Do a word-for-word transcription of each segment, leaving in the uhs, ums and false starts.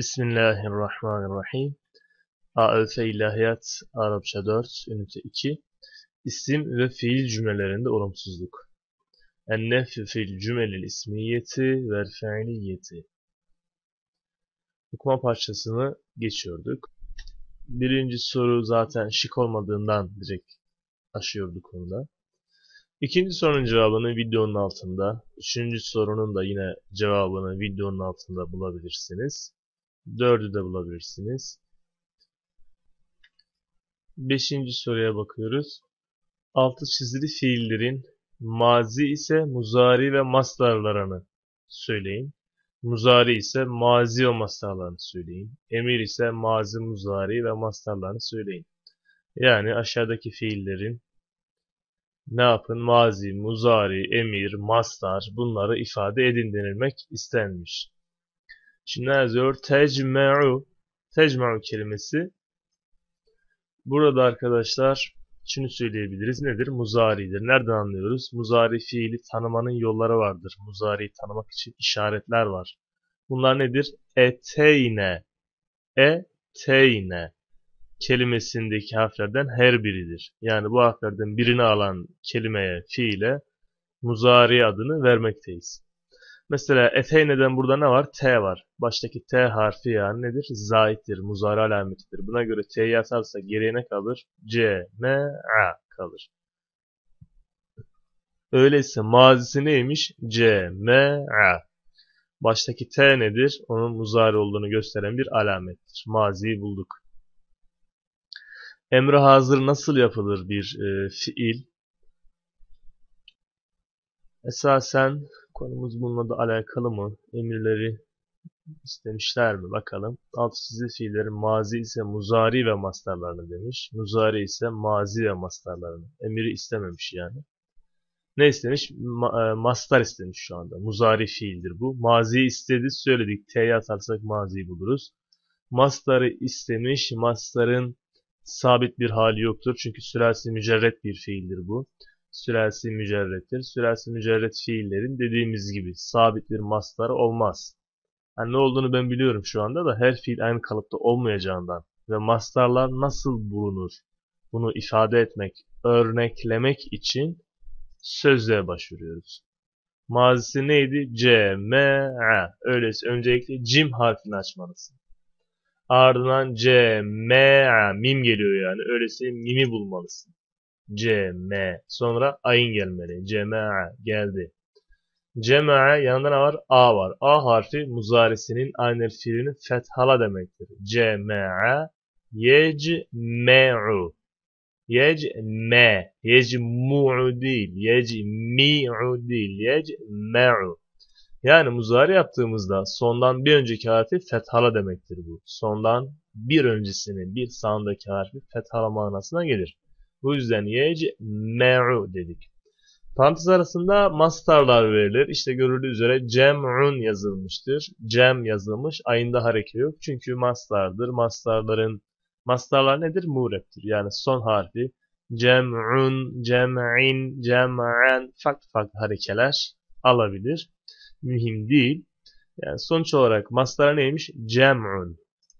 Bismillahirrahmanirrahim. A Ö F İlahiyat Arapça dört, Ünite iki. İsim ve fiil cümlelerinde olumsuzluk. En-nefyu fil cümelil ismiyeti vel fe'liyeti. Okuma parçasını geçiyorduk. Birinci soru zaten şık olmadığından direkt aşıyorduk konuda. İkinci sorunun cevabını videonun altında, üçüncü sorunun da yine cevabını videonun altında bulabilirsiniz. Dördü de bulabilirsiniz. Beşinci soruya bakıyoruz. Altı çizili fiillerin mazi ise muzari ve mastarlarını söyleyin. Muzari ise mazi ve mastarlarını söyleyin. Emir ise mazi, muzari ve mastarlarını söyleyin. Yani aşağıdaki fiillerin ne yapın? Mazi, muzari, emir, mastar bunları ifade edin denilmek istenmiş. Şimdi ne yazıyor? Tecme'u. Tecme'u kelimesi burada arkadaşlar şunu söyleyebiliriz. Nedir? Muzari'dir. Nereden anlıyoruz? Muzari fiili tanımanın yolları vardır. Muzari'yi tanımak için işaretler var. Bunlar nedir? Eteyne, eteyne kelimesindeki harflerden her biridir. Yani bu harflerden birini alan kelimeye, fiile muzari adını vermekteyiz. Mesela eteyne'den burada ne var? T var. Baştaki T harfi yani nedir? Zaittir, muzari alametidir. Buna göre T'yi atarsak geriye ne kalır? C, M, A kalır. Öyleyse mazisi neymiş? C, M, A. Baştaki T nedir? Onun muzari olduğunu gösteren bir alamettir. Maziyi bulduk. Emre hazır nasıl yapılır bir e, fiil? Esasen konumuz bununla da alakalı mı? Emirleri istemişler mi? Bakalım. Alt çizili fiillerin mazi ise muzari ve mastarlarını demiş. Muzari ise mazi ve mastarlarını. Emiri istememiş yani. Ne istemiş? Ma e, mastar istemiş şu anda. Muzari fiildir bu. Maziyi istedi söyledik. T'ye atarsak maziyi buluruz. Mastarı istemiş. Mastarın sabit bir hali yoktur. Çünkü sülasi mücerret bir fiildir bu. Sülasi mücerrettir. Sülasi mücerret fiillerin dediğimiz gibi sabit bir mastarı olmaz. Yani ne olduğunu ben biliyorum şu anda da her fiil aynı kalıpta olmayacağından ve mastarlar nasıl bulunur? Bunu ifade etmek, örneklemek için sözlüğe başvuruyoruz. Mazisi neydi? C, M, A. Öyleyse öncelikle cim harfini açmalısın. Ardından C, M, A. Mim geliyor yani. Öyleyse mimi bulmalısın. C, M. Sonra ayın gelmeli. C, M, A. Geldi. Cema'a yanında ne var? A var. A harfi muzarisinin aynel fiilinin fethala demektir. Cema'a yecme'u. Yecme. Yecmu'u değil. Yecmi'u değil. Yecme'u. Yani muzari yaptığımızda sondan bir önceki harfi fethala demektir bu. Sondan bir öncesinin bir sağındaki harfi fethala manasına gelir. Bu yüzden yecme'u dedik. Parantez arasında mastarlar verilir. İşte görüldüğü üzere cem'un yazılmıştır. Cem yazılmış. Ayında hareke yok. Çünkü mastardır. Mastarların mastarlar nedir? Mureptir. Yani son harfi cem'un, cem'in, cem'an farklı farklı harekeler alabilir. Mühim değil. Yani sonuç olarak mastar neymiş? Cem'un.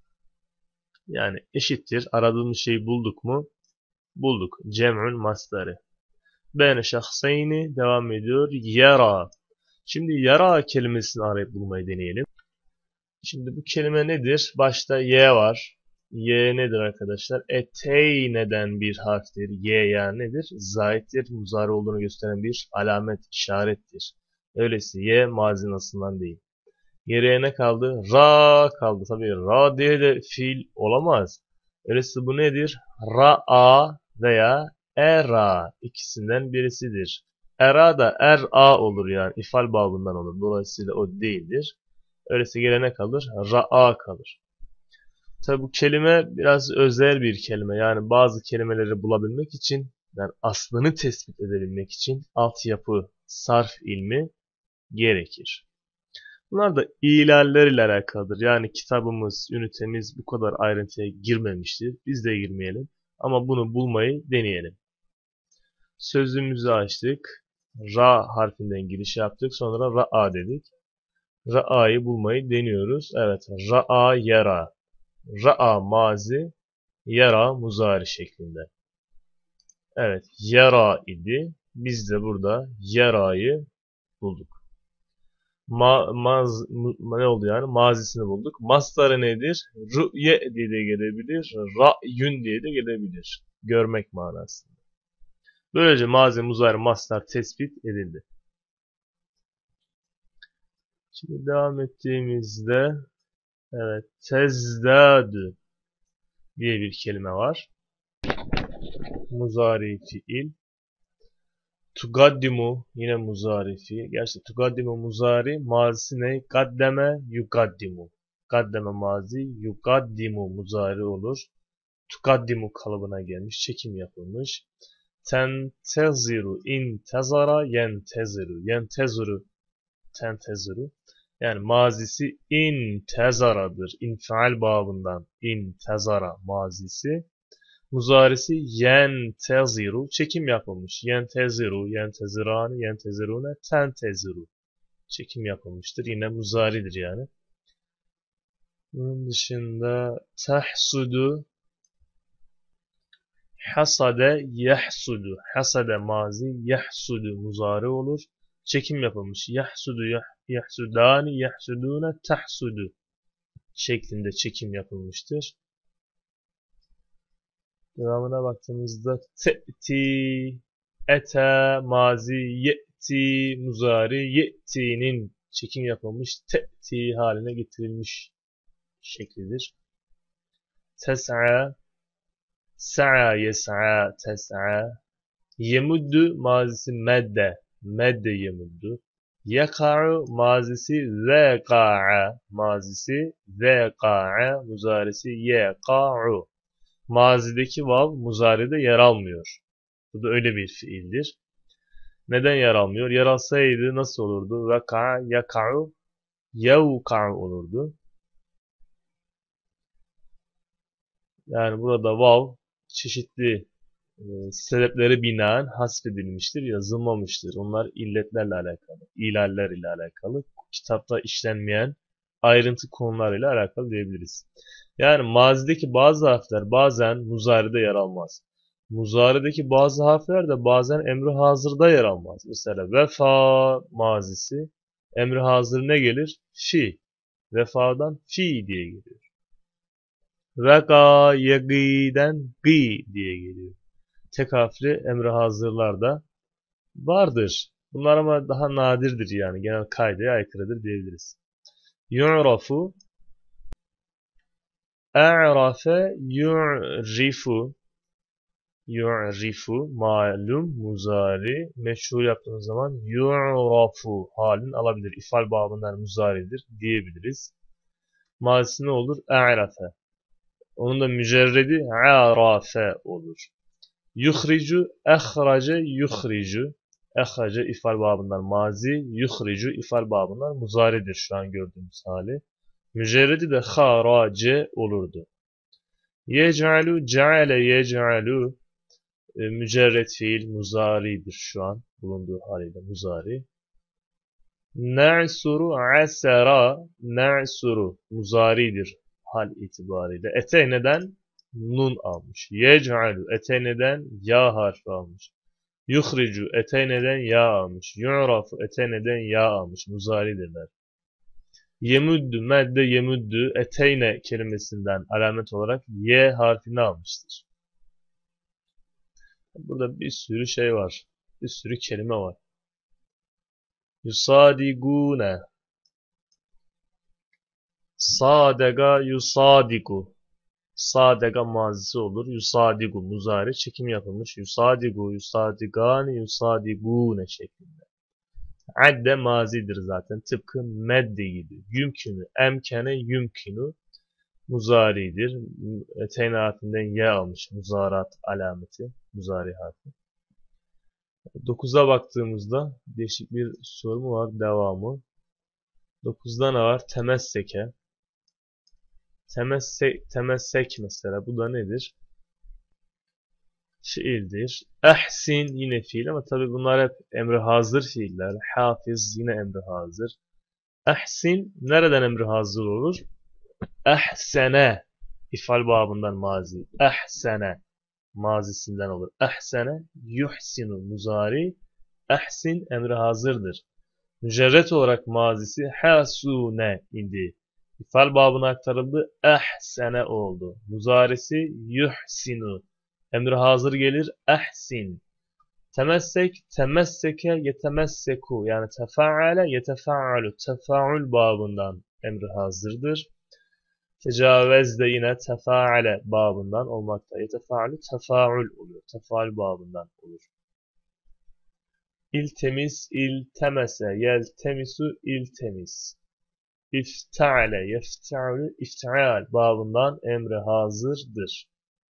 Yani eşittir. Aradığımız şeyi bulduk mu? Bulduk. Cem'un mastarı. Beyne şahsayni devam ediyor. Yara. Şimdi yara kelimesini arayıp bulmayı deneyelim. Şimdi bu kelime nedir? Başta Y var. Y nedir arkadaşlar? Eteyne'den bir harftir. Y yani nedir? Zaittir. Muzari olduğunu gösteren bir alamet, işarettir. Öyleyse Y mazinin aslından değil. Geriye ne kaldı? Ra kaldı. Tabii ra diye de fiil olamaz. Öyleyse bu nedir? Ra'a veya era ikisinden birisidir. Era da er-a olur yani ifal babından olur. Dolayısıyla o değildir. Öyleyse gelene kalır? Ra'a kalır. Tabi bu kelime biraz özel bir kelime. Yani bazı kelimeleri bulabilmek için yani aslını tespit edebilmek için altyapı, sarf ilmi gerekir. Bunlar da ilaller ile alakalıdır. Yani kitabımız, ünitemiz bu kadar ayrıntıya girmemiştir. Biz de girmeyelim. Ama bunu bulmayı deneyelim. Sözlüğümüzü açtık. Ra harfinden giriş yaptık. Sonra Ra'a dedik. Ra'ayı bulmayı deniyoruz. Evet. Ra'a yara. Ra'a mazi, yara muzari şeklinde. Evet. Yara idi. Biz de burada yarayı bulduk. Ma, maz, ma- ne oldu yani? Mazisini bulduk. Mastarı nedir? Rü'ye diye de gelebilir. Ra'yün diye de gelebilir. Görmek manasında. Böylece mazi, muzari, mastar tespit edildi. Şimdi devam ettiğimizde evet, tezdadü diye bir kelime var. Muzari fiil. Tugaddimu yine muzari fiil. Gerçi tugaddimu muzari, mazisi ne? Gaddeme yugaddimu. Gaddeme mazi, yugaddimu muzari olur. Tugaddimu kalıbına gelmiş, çekim yapılmış. Tenteziru, intezara, yenteziru. Yenteziru, tenteziru. Yani mazisi intezaradır. İnfial babından intezara mazisi. Muzarisi yenteziru. Çekim yapılmış. Yenteziru, yentezirani, yentezirune, tenteziru. Çekim yapılmıştır. Yine muzaridir yani. Bunun dışında tahsudu, hasade, yahsudu. Hasade mazi, yahsudu muzari olur. Çekim yapılmış. Yahsudu, yah, yahsudani, yahsudune, tahsudu şeklinde çekim yapılmıştır. Devamına baktığımızda te'ti, ete, mazi, ye'ti, muzari, ye'ti'nin çekim yapılmış te'ti haline getirilmiş şeklidir. Tes'a, sa'a, yes'a, tes'a. Yemuddu mazisi medde, medde yemuddu. Yaka'u mazisi veqa'a, mazisi veqa'a, muzarisi yeqa'u. Mazideki vav muzaride yer almıyor. Bu da öyle bir fiildir. Neden yer almıyor? Yer alsaydı nasıl olurdu? Vaka, yaka'u, yevka'u olurdu. Yani burada vav çeşitli e, sebepleri binaen hasfedilmiştir, yazılmamıştır. Onlar illetlerle alakalı, ilaller ile alakalı, kitapta işlenmeyen ayrıntı konularıyla alakalı diyebiliriz. Yani mazideki bazı harfler bazen muzaride yer almaz. Muzarideki bazı harfler de bazen emri hazırda yer almaz. Mesela vefa mazisi, emri hazır ne gelir? Fi. Vefadan fi diye geliyor. Veka yegiden gi diye geliyor. Tek harfli emri hazırlarda vardır. Bunlar ama daha nadirdir yani. Genel kaideye aykırıdır diyebiliriz. Yu'rafu, a'rafe, yu'rifu, yu'rifu, malum, muzari, meşhur yaptığımız zaman yu'rafu halin alabilir. İfal babından muzaridir diyebiliriz. Mazisi ne olur? A'rafe. Onun da mücerredi a'rafe olur. Yuhricu, ehrace, yuhricu. Ehrace ifal babından mazi, yuhricu ifal babından muzaridir şu an gördüğümüz hali. Mücerredi de harace olurdu. Yec'alu, ceale yec'alu. E, mücerred fiil muzaridir şu an bulunduğu haliyle muzari. Ne'suru, asera, ne'suru muzaridir hal itibariyle. Eteyneden nun almış. Yec'alu eteyneden ya harfi almış. Yuhricu eteyneden ya almış. Yu'rafu eteyneden ya almış. Muzaridirler. Yemuddu medde yemuddu eteyne kelimesinden alamet olarak y harfini almıştır. Burada bir sürü şey var. Bir sürü kelime var. Yusadigune, sadega yusadigu. Sadega mazisi olur. Yusadigu muzari çekim yapılmış. Yusadigu, yusadigani, yusadigune şeklinde. Adde mazidir zaten. Tıpkı medde gibi. Yümkünü, emkene yümkünü muzaridir. Eteyn harfinden ye almış. Muzarat alameti. Muzari harfi. dokuza baktığımızda değişik bir soru mu var? Devamı. dokuzda ne var? Temesseke. Temessek, temessek mesela. Bu da nedir? Fiildir. Ehsin yine fiil ama tabi bunlar hep emri hazır fiiller. Hafiz yine emri hazır. Ehsin nereden emri hazır olur? Ehsene ifal babından mazi. Ehsene mazisinden olur. Ehsene yuhsinu muzari. Ehsin emri hazırdır. Mücerret olarak mazisi hasune idi. İfal babına aktarıldı. Ehsene oldu. Muzarisi yuhsinu. Emri hazır gelir. Ehsin. Temessek, temesseke, yetemesseku. Yani tefaale, yetefaalu. Tefaül babından emri hazırdır. Tecavüz de yine tefaale babından olmakta. Yetefaalu, tefaül oluyor. Tefaül babından olur. İltemis, iltemese, yeltemisu, iltemis. İftale, yefta'lu, iftial babından emri hazırdır.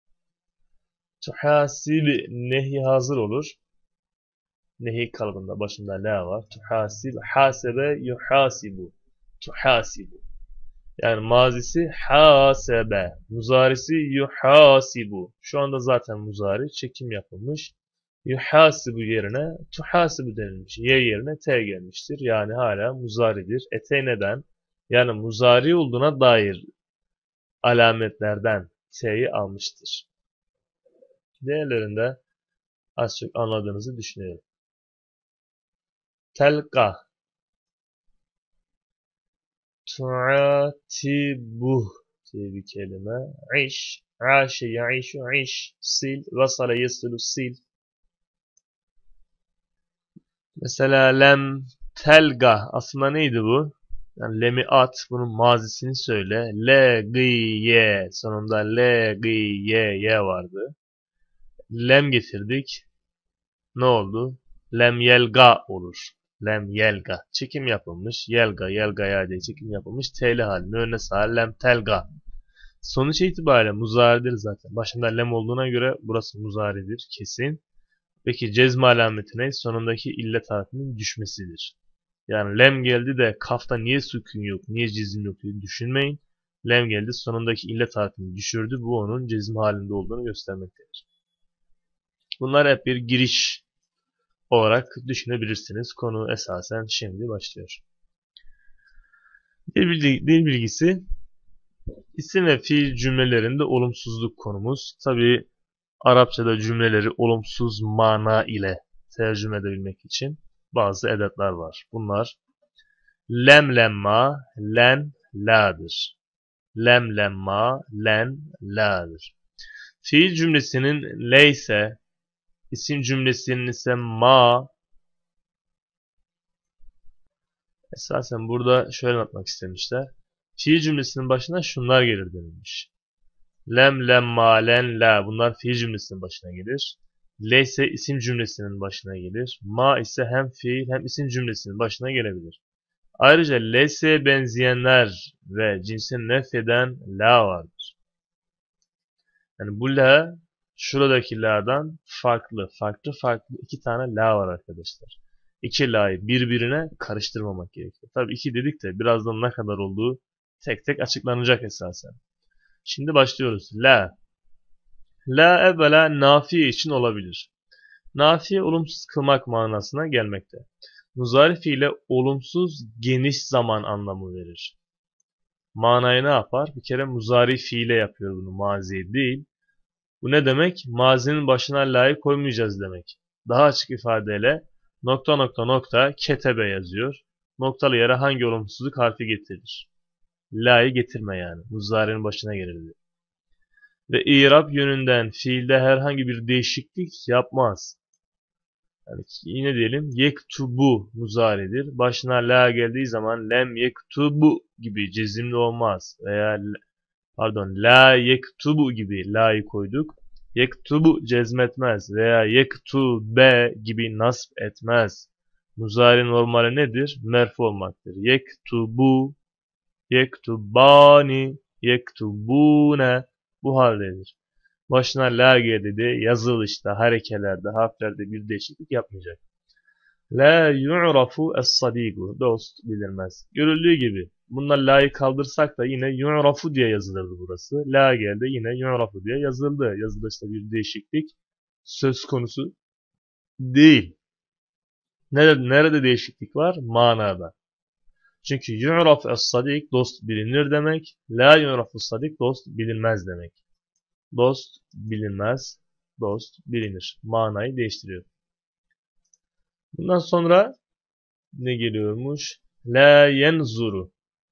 Tuhasib nehi hazır olur. Nehi kalıbında başında la var. Tuhasib, hasebe, yuhasibu. Tuhasibu. Yani mazisi hasebe. Muzarisi yuhasibu. Şu anda zaten muzari çekim yapılmış. Yuhasibu yerine tuhasibu denilmiş. Y yerine T gelmiştir. Yani hala muzaridir. Ete neden? Yani muzari olduğuna dair alametlerden T'yi almıştır. Diğerlerinde az çok anladığınızı düşünüyorum. Telqa tu'atibuh diye bir kelime. İş, aşe, ya'işu, iş, sil, vasale, yesilu, sil. Mesela lem telga aslında neydi bu? Yani lemi at, bunun mazisini söyle. Le, gı, ye. Sonunda le, gı, ye, ye vardı. Lem getirdik. Ne oldu? Lem yelga olur. Lem yelga. Çekim yapılmış. Yelga, yelgaya diye çekim yapılmış. T'li hali. Müennes hali. Lem telga. Sonuç itibariyle muzaridir zaten. Başında lem olduğuna göre burası muzaridir. Kesin. Peki cezm alameti ne? Sonundaki illet harfinin düşmesidir. Yani lem geldi de kafta niye sükun yok, niye cezim yok diye düşünmeyin. Lem geldi sonundaki illet harfini düşürdü. Bu onun cezim halinde olduğunu göstermektedir. Bunlar hep bir giriş olarak düşünebilirsiniz. Konu esasen şimdi başlıyor. Dil, bilgi, dil bilgisi isim ve fiil cümlelerinde olumsuzluk konumuz. Tabi Arapçada cümleleri olumsuz mana ile tercüme edebilmek için bazı edatlar var. Bunlar lem lemma, len, la'dır. Lem lemma, len, la'dır. Fiil cümlesinin leyse, isim cümlesinin ise ma. Esasen burada şöyle anlatmak istemişler. Fiil cümlesinin başına şunlar gelir denilmiş. Lem, lemma, len, la. Bunlar fiil cümlesinin başına gelir. Leyse isim cümlesinin başına gelir. Ma ise hem fiil hem isim cümlesinin başına gelebilir. Ayrıca leyse'ye benzeyenler ve cinsini nefyeden la vardır. Yani bu la şuradaki la'dan farklı, farklı farklı iki tane la var arkadaşlar. İki la'yı birbirine karıştırmamak gerekiyor. Tabii iki dedik de birazdan ne kadar olduğu tek tek açıklanacak esasen. Şimdi başlıyoruz. La. La evvela nafi için olabilir. Nafi olumsuz kılmak manasına gelmekte. Muzari fiile olumsuz geniş zaman anlamı verir. Manayı ne yapar? Bir kere muzari fiile yapıyor bunu, mazi değil. Bu ne demek? Mazinin başına la'yı koymayacağız demek. Daha açık ifadeyle nokta nokta nokta ketebe yazıyor. Noktalı yere hangi olumsuzluk harfi getirir? La'yı getirme yani. Muzari'nin başına gelir. Ve i'rab yönünden fiilde herhangi bir değişiklik yapmaz. Yani yine diyelim yektubu muzaridir. Başına la geldiği zaman lem yektubu gibi cezimli olmaz. Veya pardon la yektubu gibi la'yı koyduk. Yektubu cezmetmez veya yektube gibi nasb etmez. Muzari normali nedir? Merfu olmaktır. Yektubu, yektubani, yektubune bu haldedir. Başına la geldi de yazılışta, harekelerde, harflerde bir değişiklik yapmayacak. La yu'rafu es-sadigu. Dost bilinmez. Görüldüğü gibi. Bunlar la'yı kaldırsak da yine yu'rafu diye yazılırdı burası. La geldi yine yu'rafu diye yazıldı. Yazılışta bir değişiklik söz konusu değil. Nerede, nerede değişiklik var? Manada. Çünkü yu'raf es-sadik dost bilinir demek. La yu'raf es-sadik dost bilinmez demek. Dost bilinmez, dost bilinir. Manayı değiştiriyor. Bundan sonra ne geliyormuş? La yenzuru.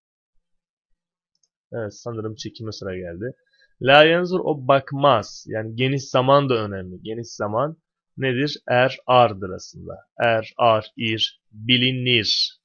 Evet, sanırım çekime sıra geldi. La yenzur, o bakmaz. Yani geniş zaman da önemli. Geniş zaman nedir? Er, ardır aslında. Er, ar, ir, bilinir,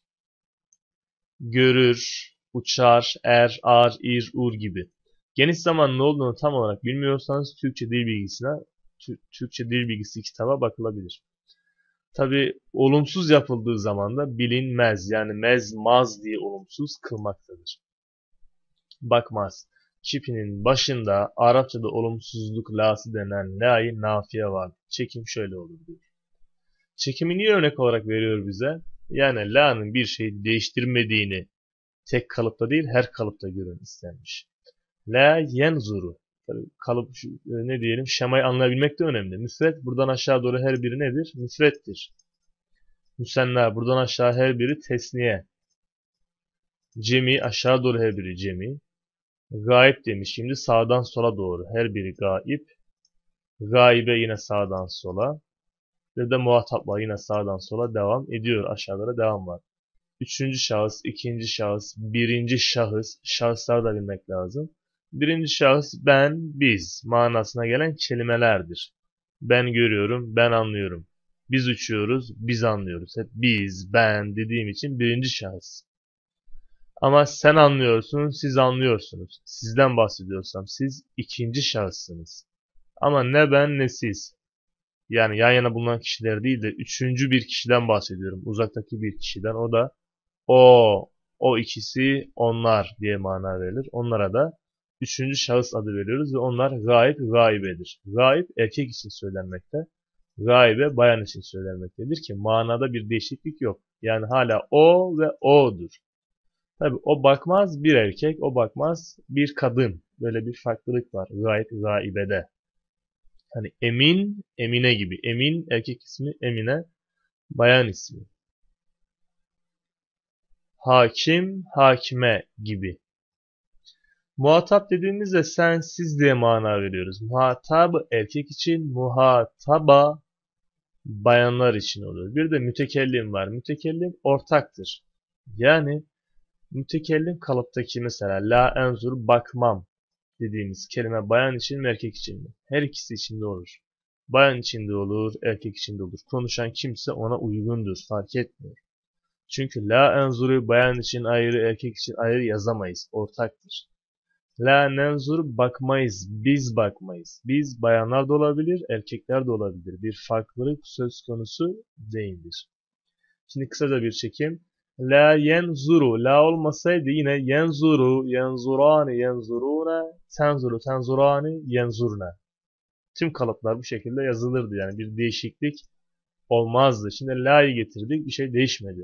görür, uçar, er, ar, ir, ur gibi. Geniş zaman ne olduğunu tam olarak bilmiyorsanız Türkçe dil bilgisine, Türkçe dil bilgisi kitaba bakılabilir. Tabi olumsuz yapıldığı zaman da bilinmez, yani mezmaz diye olumsuz kılmaktadır. Bakmaz. Kipinin başında Arapçada olumsuzluk lası denen la'yı nafiye var. Çekim şöyle olur diyor. Çekimi niye örnek olarak veriyor bize? Yani la'nın bir şeyi değiştirmediğini tek kalıpta değil her kalıpta görün istenmiş. La yenzuru. Tabii kalıp ne diyelim, şemayı anlayabilmek de önemli. Müsret buradan aşağı doğru her biri nedir? Müsrettir. Müsenna buradan aşağı her biri tesniye. Cemi aşağı doğru her biri cemi. Gaip demiş şimdi sağdan sola doğru her biri gaip. Gaibe yine sağdan sola. Ve de muhatapla yine sağdan sola devam ediyor. Aşağılara devam var. Üçüncü şahıs, ikinci şahıs, birinci şahıs. Şahıslar da bilmek lazım. Birinci şahıs ben, biz manasına gelen kelimelerdir. Ben görüyorum, ben anlıyorum. Biz uçuyoruz, biz anlıyoruz. Hep biz, ben dediğim için birinci şahıs. Ama sen anlıyorsun, siz anlıyorsunuz. Sizden bahsediyorsam siz ikinci şahıssınız. Ama ne ben ne siz. Yani yan yana bulunan kişiler değil de üçüncü bir kişiden bahsediyorum. Uzaktaki bir kişiden. O da o, o ikisi, onlar diye mana verilir. Onlara da üçüncü şahıs adı veriyoruz ve onlar gaib, gaibedir. Gaib erkek için söylenmekte. Gaibe bayan için söylenmektedir ki manada bir değişiklik yok. Yani hala o ve o'dur. Tabi o bakmaz bir erkek, o bakmaz bir kadın. Böyle bir farklılık var gaib, gaibede. Hani Emin, Emine gibi. Emin erkek ismi, Emine bayan ismi. Hakim, hakime gibi. Muhatap dediğimizde sen, siz diye mana veriyoruz. Muhatap erkek için, muhataba bayanlar için oluyor. Bir de mütekellim var. Mütekellim ortaktır. Yani mütekellim kalıptaki mesela la enzur bakmam dediğimiz kelime bayan için mi erkek için mi? Her ikisi için de olur. Bayan için de olur, erkek için de olur. Konuşan kimse ona uygundur, fark etmiyor. Çünkü la enzuru bayan için ayrı, erkek için ayrı yazamayız, ortaktır. La nenzur bakmayız, biz bakmayız. Biz bayanlar da olabilir, erkekler de olabilir. Bir farklılık söz konusu değildir. Şimdi kısaca bir çekim. La yenzuru, la olmasaydı yine yenzuru, yenzurani, yenzuruna, tenzuru, tenzurani, yenzurna. Tüm kalıplar bu şekilde yazılırdı, yani bir değişiklik olmazdı. Şimdi la'yı getirdik, bir şey değişmedi.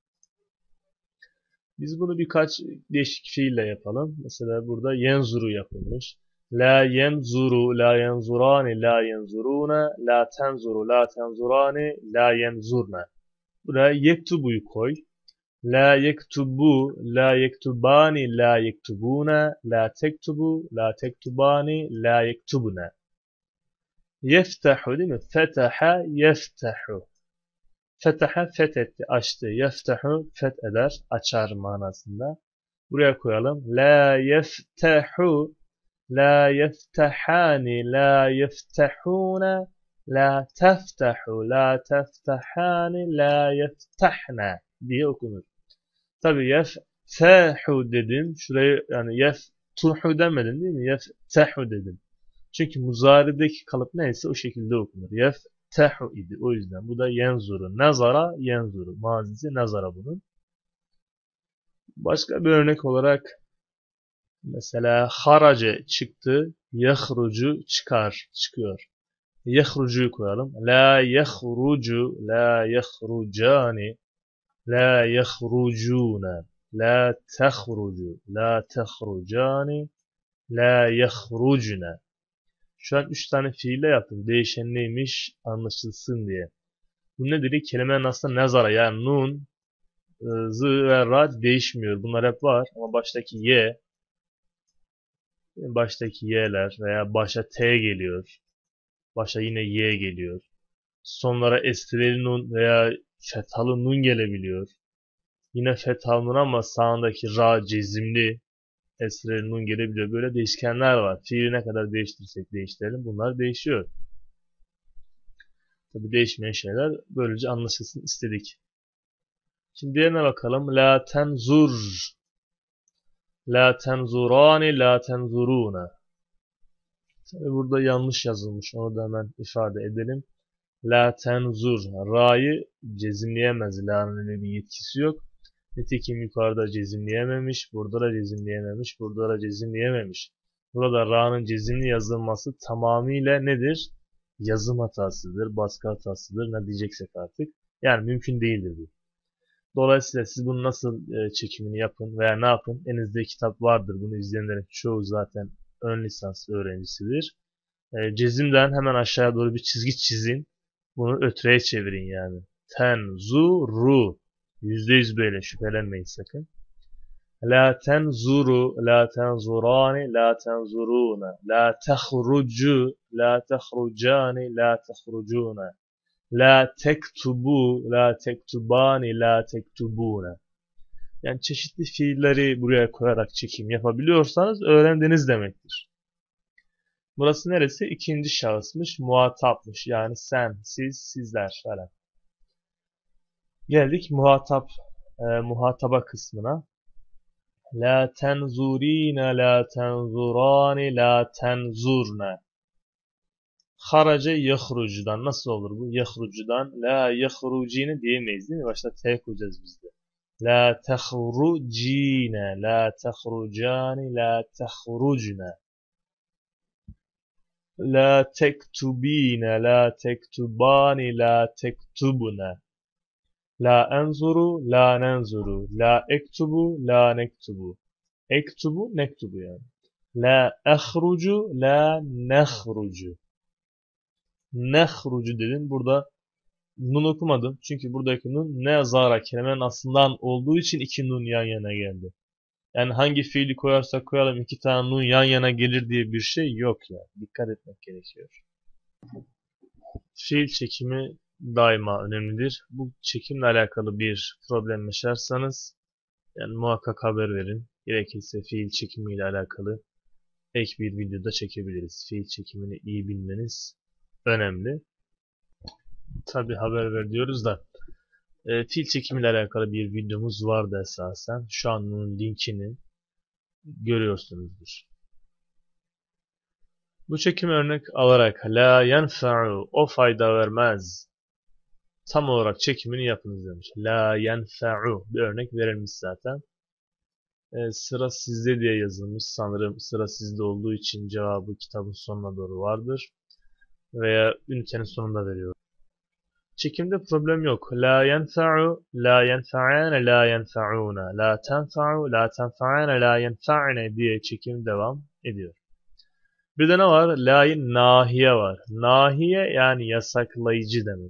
Biz bunu birkaç değişik fiille yapalım. Mesela burada yenzuru yapılmış. La yenzuru, la yenzurani, la yenzuruna, la tenzuru, la tenzurani, la yenzurna. Buraya yektubu'yu koy. La yektubu, la yektubani, la yektubuna, la tektubu, la tektubani, la yektubuna. Yeftahu değil mi? Fetaha yeftahu. Fetaha fethetti, açtı. Yeftahu fetheder, açar manasında. Buraya koyalım. La yeftahu, la yeftahani, la yeftahuna, la teftahu, la teftahani, la yeftahna diye okunur. Tabi yeftahu dedim. Şurayı yani yeftuhu demedim değil mi? Yeftahu dedim. Çünkü muzarideki kalıp neyse o şekilde okunur. Yeftahu idi. O yüzden bu da yenzuru. Nazara yenzuru. Mazisi nazara bunun. Başka bir örnek olarak mesela harace çıktı. Yahrucu çıkar. Çıkıyor. Yahrucu'yu koyalım. La yahrucu. La yahrucani. La yahrucuna. La tehrucu. La tehrucani. La yahrucuna. Şu an üç tane fiille yaptım. Değişen neymiş anlaşılsın diye. Bu nedir? Kelimenin aslında nezara yani nun e, z ve ra değişmiyor. Bunlar hep var ama baştaki y, baştaki y'ler veya başa t geliyor. Başa yine y geliyor. Sonlara esreli nun veya fethalı nun gelebiliyor. Yine fethalı nun ama sağındaki ra cezimli esreli nun gelebiliyor. Böyle değişkenler var. Fiili ne kadar değiştirsek değiştirelim bunlar değişiyor. Tabi değişmeyen şeyler böylece anlaşılsın istedik. Şimdi diğerine bakalım. La tenzur. La tenzurani, la tenzuruna. Tabi burada yanlış yazılmış. Onu da hemen ifade edelim. La tenzur. Ra'yı cezimleyemez. La'nın öyle bir yetkisi yok. Nitekim yukarıda cezimleyememiş. Burada da cezimleyememiş. Burada da cezimleyememiş. Burada Ra'nın cezimli yazılması tamamıyla nedir? Yazım hatasıdır. Baskı hatasıdır. Ne diyeceksek artık. Yani mümkün değildir bu. Dolayısıyla siz bunu nasıl e, çekimini yapın veya ne yapın? Elinizde kitap vardır. Bunu izleyenlerin çoğu zaten ön lisans öğrencisidir. E, cezimden hemen aşağıya doğru bir çizgi çizin. Bunu ötreye çevirin yani. Tenzuru. Yüzde yüz böyle şüphelenmeyin sakın. La tenzuru, la tenzurani, la tenzuruna. La tehrucu, la tehrucani, la tehrucuna. La tektubu, la tektubani, la tektubuna. Yani çeşitli fiilleri buraya koyarak çekim yapabiliyorsanız öğrendiniz demektir. Burası neresi? İkinci şahısmış, muhatapmış. Yani sen, siz, sizler falan. Geldik muhatap, e, muhataba kısmına. La tenzurine, la tenzurani, la tenzurne. Haraca yahrucudan nasıl olur bu? Yahrucudan la yahrucine diyemeyiz değil mi? Başta T koyacağız biz de. La tehrucine, la tehrucani, la tehrucne. La tektubine, la tektubani, la tektubne. La enzuru, la nenzuru. La ektubu, la nektubu. Ektubu, nektubu yani. La ehrucu, la nehrucu. Nehrucu dedim. Burada nun okumadım. Çünkü buradaki nun ne zara kelimenin aslından olduğu için iki nun yan yana geldi. Yani hangi fiili koyarsak koyalım iki tane nun yan yana gelir diye bir şey yok ya. Yani. Dikkat etmek gerekiyor. Fiil çekimi daima önemlidir. Bu çekimle alakalı bir problem yaşarsanız yani muhakkak haber verin. Gerekirse fiil çekimiyle alakalı ek bir videoda çekebiliriz. Fiil çekimini iyi bilmeniz önemli. Tabi haber ver diyoruz da e, fiil çekimiyle alakalı bir videomuz vardı esasen. Şu an bunun linkini görüyorsunuzdur. Bu çekimi örnek alarak la yenfa'u o fayda vermez. Tam olarak çekimini yapınız demiş. La yenfa'u bir örnek verilmiş zaten. E, sıra sizde diye yazılmış. Sanırım sıra sizde olduğu için cevabı kitabın sonuna doğru vardır. Veya ünitenin sonunda veriyor. Çekimde problem yok. La yenfa'u, la yenfa'ane, la yenfa'una. La tenfa'u, la tenfa'ane, la yenfa'ne diye çekim devam ediyor. Bir de ne var? La-i nahiye var. Nahiye yani yasaklayıcı demek.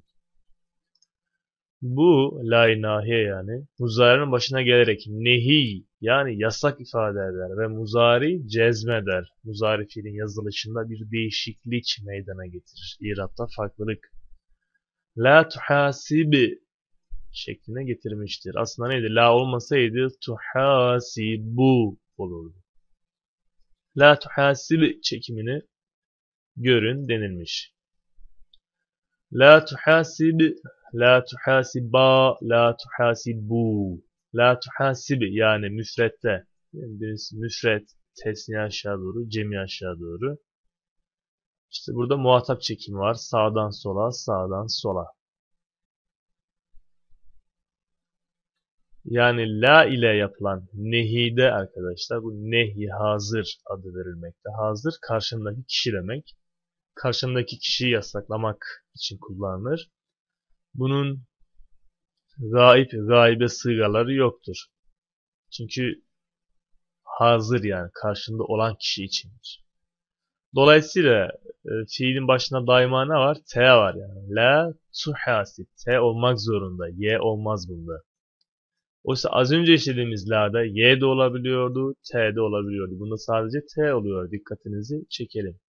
Bu la-i nahiye yani muzari'nin başına gelerek nehi yani yasak ifade eder ve muzari cezmeder. Muzari fiilin yazılışında bir değişiklik meydana getirir. İrab'da farklılık. La tuhasibi şekline getirmiştir. Aslında neydi? La olmasaydı tuhasibu olurdu. La tuhasibi çekimini görün denilmiş. La tuhasibi, la tuhasiba, la tuhasibu. La tuhasibi yani müfrette. Yani birisi müfret, tesniye aşağı doğru, cemi aşağı doğru. İşte burada muhatap çekimi var. Sağdan sola, sağdan sola. Yani la ile yapılan nehide arkadaşlar bu nehi hazır adı verilmekte. Hazır karşımdaki kişi demek. Karşımdaki kişiyi yasaklamak için kullanılır. Bunun gaib, gaibe sığgaları yoktur. Çünkü hazır yani karşında olan kişi içindir. Dolayısıyla e, fiilin başına daima ne var? T var yani. La tuhasib. T olmak zorunda. Y olmaz bunda. Oysa az önce işlediğimiz la'da y de olabiliyordu, t de olabiliyordu. Bunda sadece t oluyor. Dikkatinizi çekelim.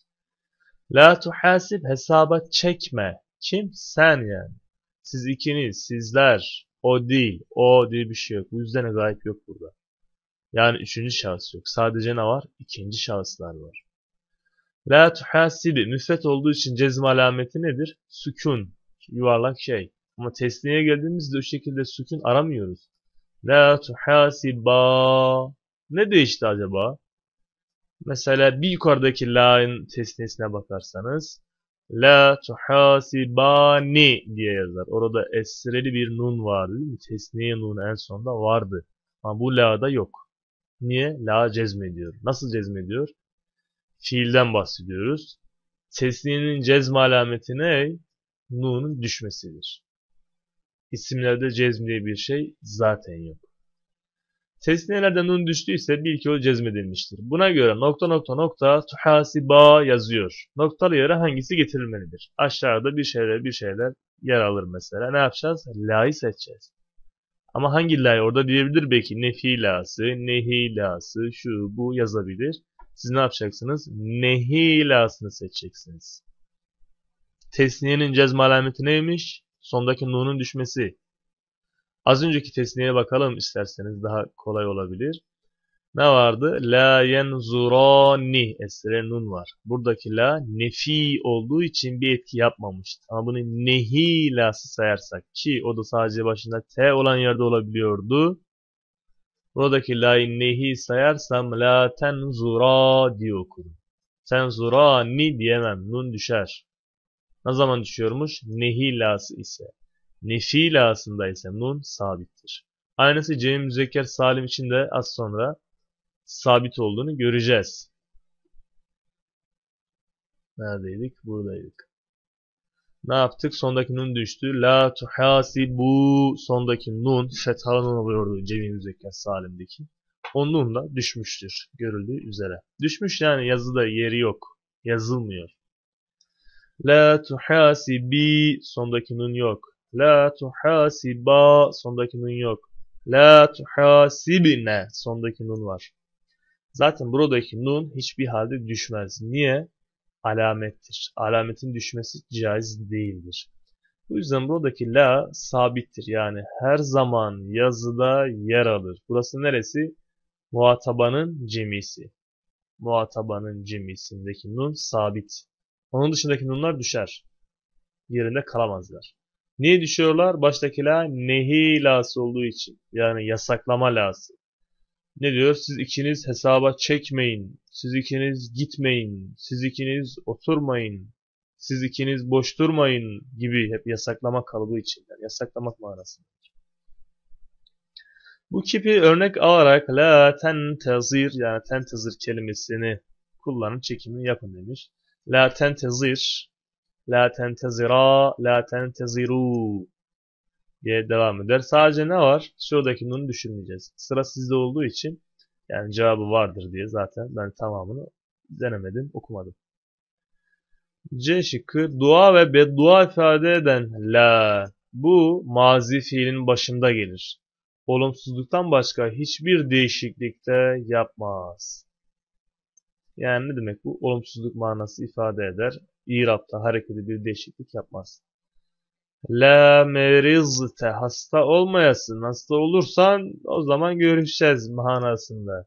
La tuhasib hesaba çekme. Kim? Sen yani. Siz ikiniz, sizler. O değil. O diye bir şey yok. Bu yüzden gayb yok burada. Yani üçüncü şahıs yok. Sadece ne var? İkinci şahıslar var. La tuhasibi müfret olduğu için cezm alameti nedir? Sükun. Yuvarlak şey. Ama tesniye geldiğimizde o şekilde sükun aramıyoruz. La tuhasiba. Ne değişti acaba? Mesela bir yukarıdaki la'nın tesniyesine bakarsanız la tuhasibani diye yazar. Orada esreli bir nun vardı değil mi? Tesniye nunu en sonda vardı. Ama bu la'da yok. Niye? La cezmediyor. Nasıl cezmediyor? Fiilden bahsediyoruz. Tesniyenin cezm alameti ne? Nun'un düşmesidir. İsimlerde cezm diye bir şey zaten yok. Tesniyelerde nun düştüyse bil ki o cezmedilmiştir. Buna göre nokta nokta nokta tuhasiba yazıyor. Noktalı yere hangisi getirilmelidir? Aşağıda bir şeyler bir şeyler yer alır mesela. Ne yapacağız? La'yı seçeceğiz. Ama hangi la'yı orada diyebilir belki nefi la'sı, nehi la'sı, şu bu yazabilir. Siz ne yapacaksınız? Nehi la'sını seçeceksiniz. Tesniyenin cezm alameti neymiş? Sondaki nun'un düşmesi. Az önceki tesniyeye bakalım isterseniz daha kolay olabilir. Ne vardı? La yenzurani esre nun var. Buradaki la nefi olduğu için bir etki yapmamıştı. Ama bunu nehi la'sı sayarsak ki o da sadece başında t olan yerde olabiliyordu. Buradaki la'yı nehi sayarsam la tenzura diye okurum. Tenzurani diyemem. Nun düşer. Ne zaman düşüyormuş? Nehi la'sı ise. Nefi la'sında ise nun sabittir. Aynısı cem müzekker salim için de az sonra sabit olduğunu göreceğiz. Neredeydik? Buradaydık. Ne yaptık? Sondaki nun düştü. La tuhasibu sondaki nun fethalı nun oluyordu cem müzekker salimdeki. O nun da düşmüştür. Görüldüğü üzere. Düşmüş yani yazıda yeri yok. Yazılmıyor. La tuhasibi sondaki nun yok. La tuhasiba sondaki nun yok. La tuhasibne sondaki nun var. Zaten buradaki nun hiçbir halde düşmez. Niye? Alamettir. Alametin düşmesi caiz değildir. Bu yüzden buradaki la sabittir. Yani her zaman yazıda yer alır. Burası neresi? Muhatabanın cemisi. Muhatabanın cemisindeki nun sabit. Onun dışındaki nunlar düşer. Yerinde kalamazlar. Niye düşüyorlar? Baştaki la nehi lası olduğu için. Yani yasaklama lası. Ne diyor? Siz ikiniz hesaba çekmeyin. Siz ikiniz gitmeyin. Siz ikiniz oturmayın. Siz ikiniz boş durmayın gibi hep yasaklama kalıbı için. Yani yasaklamak manasında. Bu kipi örnek alarak la tentezir yani tentezir kelimesini kullanın çekimini yapın demiş. La tentezir La tentezira, la tenteziru diye devam eder. Sadece ne var? Şuradaki nunu düşürmeyeceğiz. Sıra sizde olduğu için yani cevabı vardır diye zaten ben tamamını denemedim, okumadım. C şıkkı dua ve beddua ifade eden la. Bu mazi fiilin başında gelir. Olumsuzluktan başka hiçbir değişiklik de yapmaz. Yani ne demek bu? Olumsuzluk manası ifade eder. İrab'da hareketli bir değişiklik yapmaz. La merizte hasta olmayasın. Hasta olursan o zaman görüşeceğiz manasında.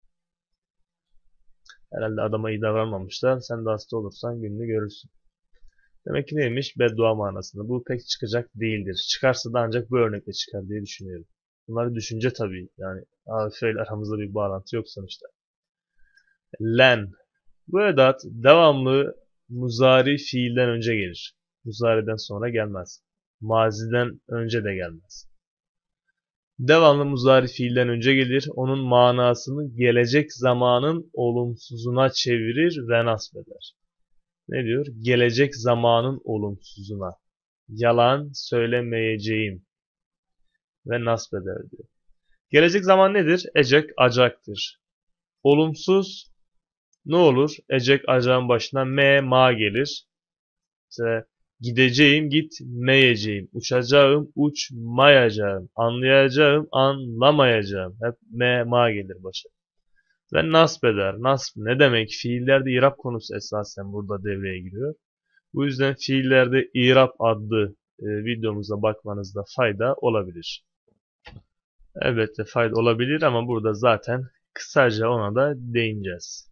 Herhalde adama iyi davranmamışlar. Sen de hasta olursan gününü görürsün. Demek ki neymiş? Beddua manasında. Bu pek çıkacak değildir. Çıkarsa da ancak bu örnekle çıkar diye düşünüyorum. Bunlar düşünce tabii. Yani şöyle aramızda bir bağlantı yok sonuçta. Len. Bu edat devamlı muzari fiilden önce gelir. Muzari'den sonra gelmez. Maziden önce de gelmez. Devamlı muzari fiilden önce gelir. Onun manasını gelecek zamanın olumsuzuna çevirir ve nasbeder. Ne diyor? Gelecek zamanın olumsuzuna. Yalan söylemeyeceğim ve nasbeder diyor. Gelecek zaman nedir? Ecek, acaktır. Olumsuz ne olur? Ecek, acağın başına me, ma gelir. İşte Gideceğim, gitmeyeceğim. Uçacağım, uçmayacağım. Anlayacağım, anlamayacağım. Hep me, ma gelir başa. Ve nasb eder. Nasb ne demek? Fiillerde irab konusu esasen burada devreye giriyor. Bu yüzden fiillerde irab adlı e, videomuza bakmanızda fayda olabilir. Elbette fayda olabilir ama burada zaten kısaca ona da değineceğiz.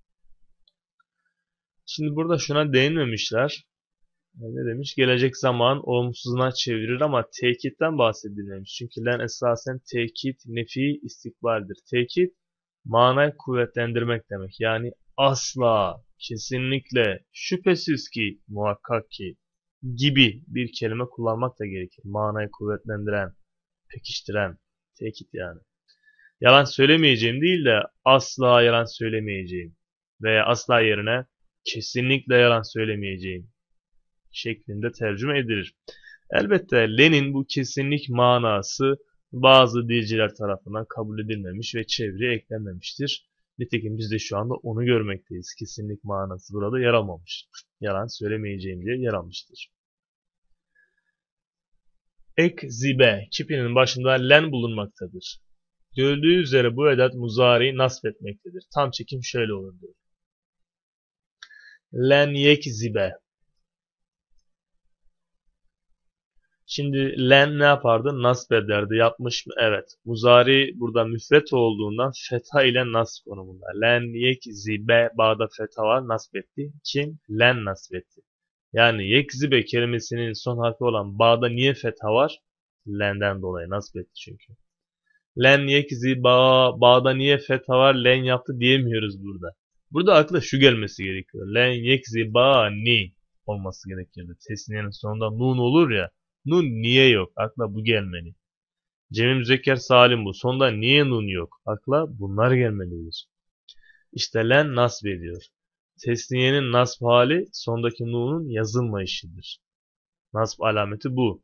Şimdi burada şuna değinmemişler. Ne demiş? Gelecek zaman olumsuzluğuna çevirir ama tekitten bahsedilmemiş. Çünkü len esasen tekit, nefi, istikbaldir. Tekit, manayı kuvvetlendirmek demek. Yani asla, kesinlikle, şüphesiz ki, muhakkak ki gibi bir kelime kullanmak da gerekir. Manayı kuvvetlendiren, pekiştiren, tekit yani. Yalan söylemeyeceğim değil de asla yalan söylemeyeceğim veya asla yerine kesinlikle yalan söylemeyeceğim şeklinde tercüme edilir. Elbette Len'in bu kesinlik manası bazı dilciler tarafından kabul edilmemiş ve çevireye eklenmemiştir. Nitekim biz de şu anda onu görmekteyiz. Kesinlik manası burada yer almamış. Yalan söylemeyeceğim diye yer almıştır. Ekzibe kipinin başında len bulunmaktadır. Görüldüğü üzere bu edat muzari'yi nasb etmektedir. Tam çekim şöyle olur diyor. Len yekzibe. Şimdi len ne yapardı? Nasb ederdi. Yapmış mı? Evet. Muzari burada müfret olduğundan fetha ile nasb konumunda. Len yekzibe bağda fetha var. Nasb etti. Kim? Len nasb etti. Yani yekzibe kelimesinin son harfi olan bağda niye fetha var? Lenden dolayı nasb etti çünkü. Len yekziba bağda niye fetha var? Len yaptı diyemiyoruz burada. Burada akla şu gelmesi gerekiyor. Len yekziba ni olması gerekirdi. Tesniyenin sonunda nun olur ya. Nun niye yok? Akla bu gelmeli. Cem-i müzekker salim bu. Sonda niye nun yok? Akla bunlar gelmelidir. İşte len nasb ediyor. Tesniyenin nasb hali sondaki nunun yazılma işidir. Nasb alameti bu.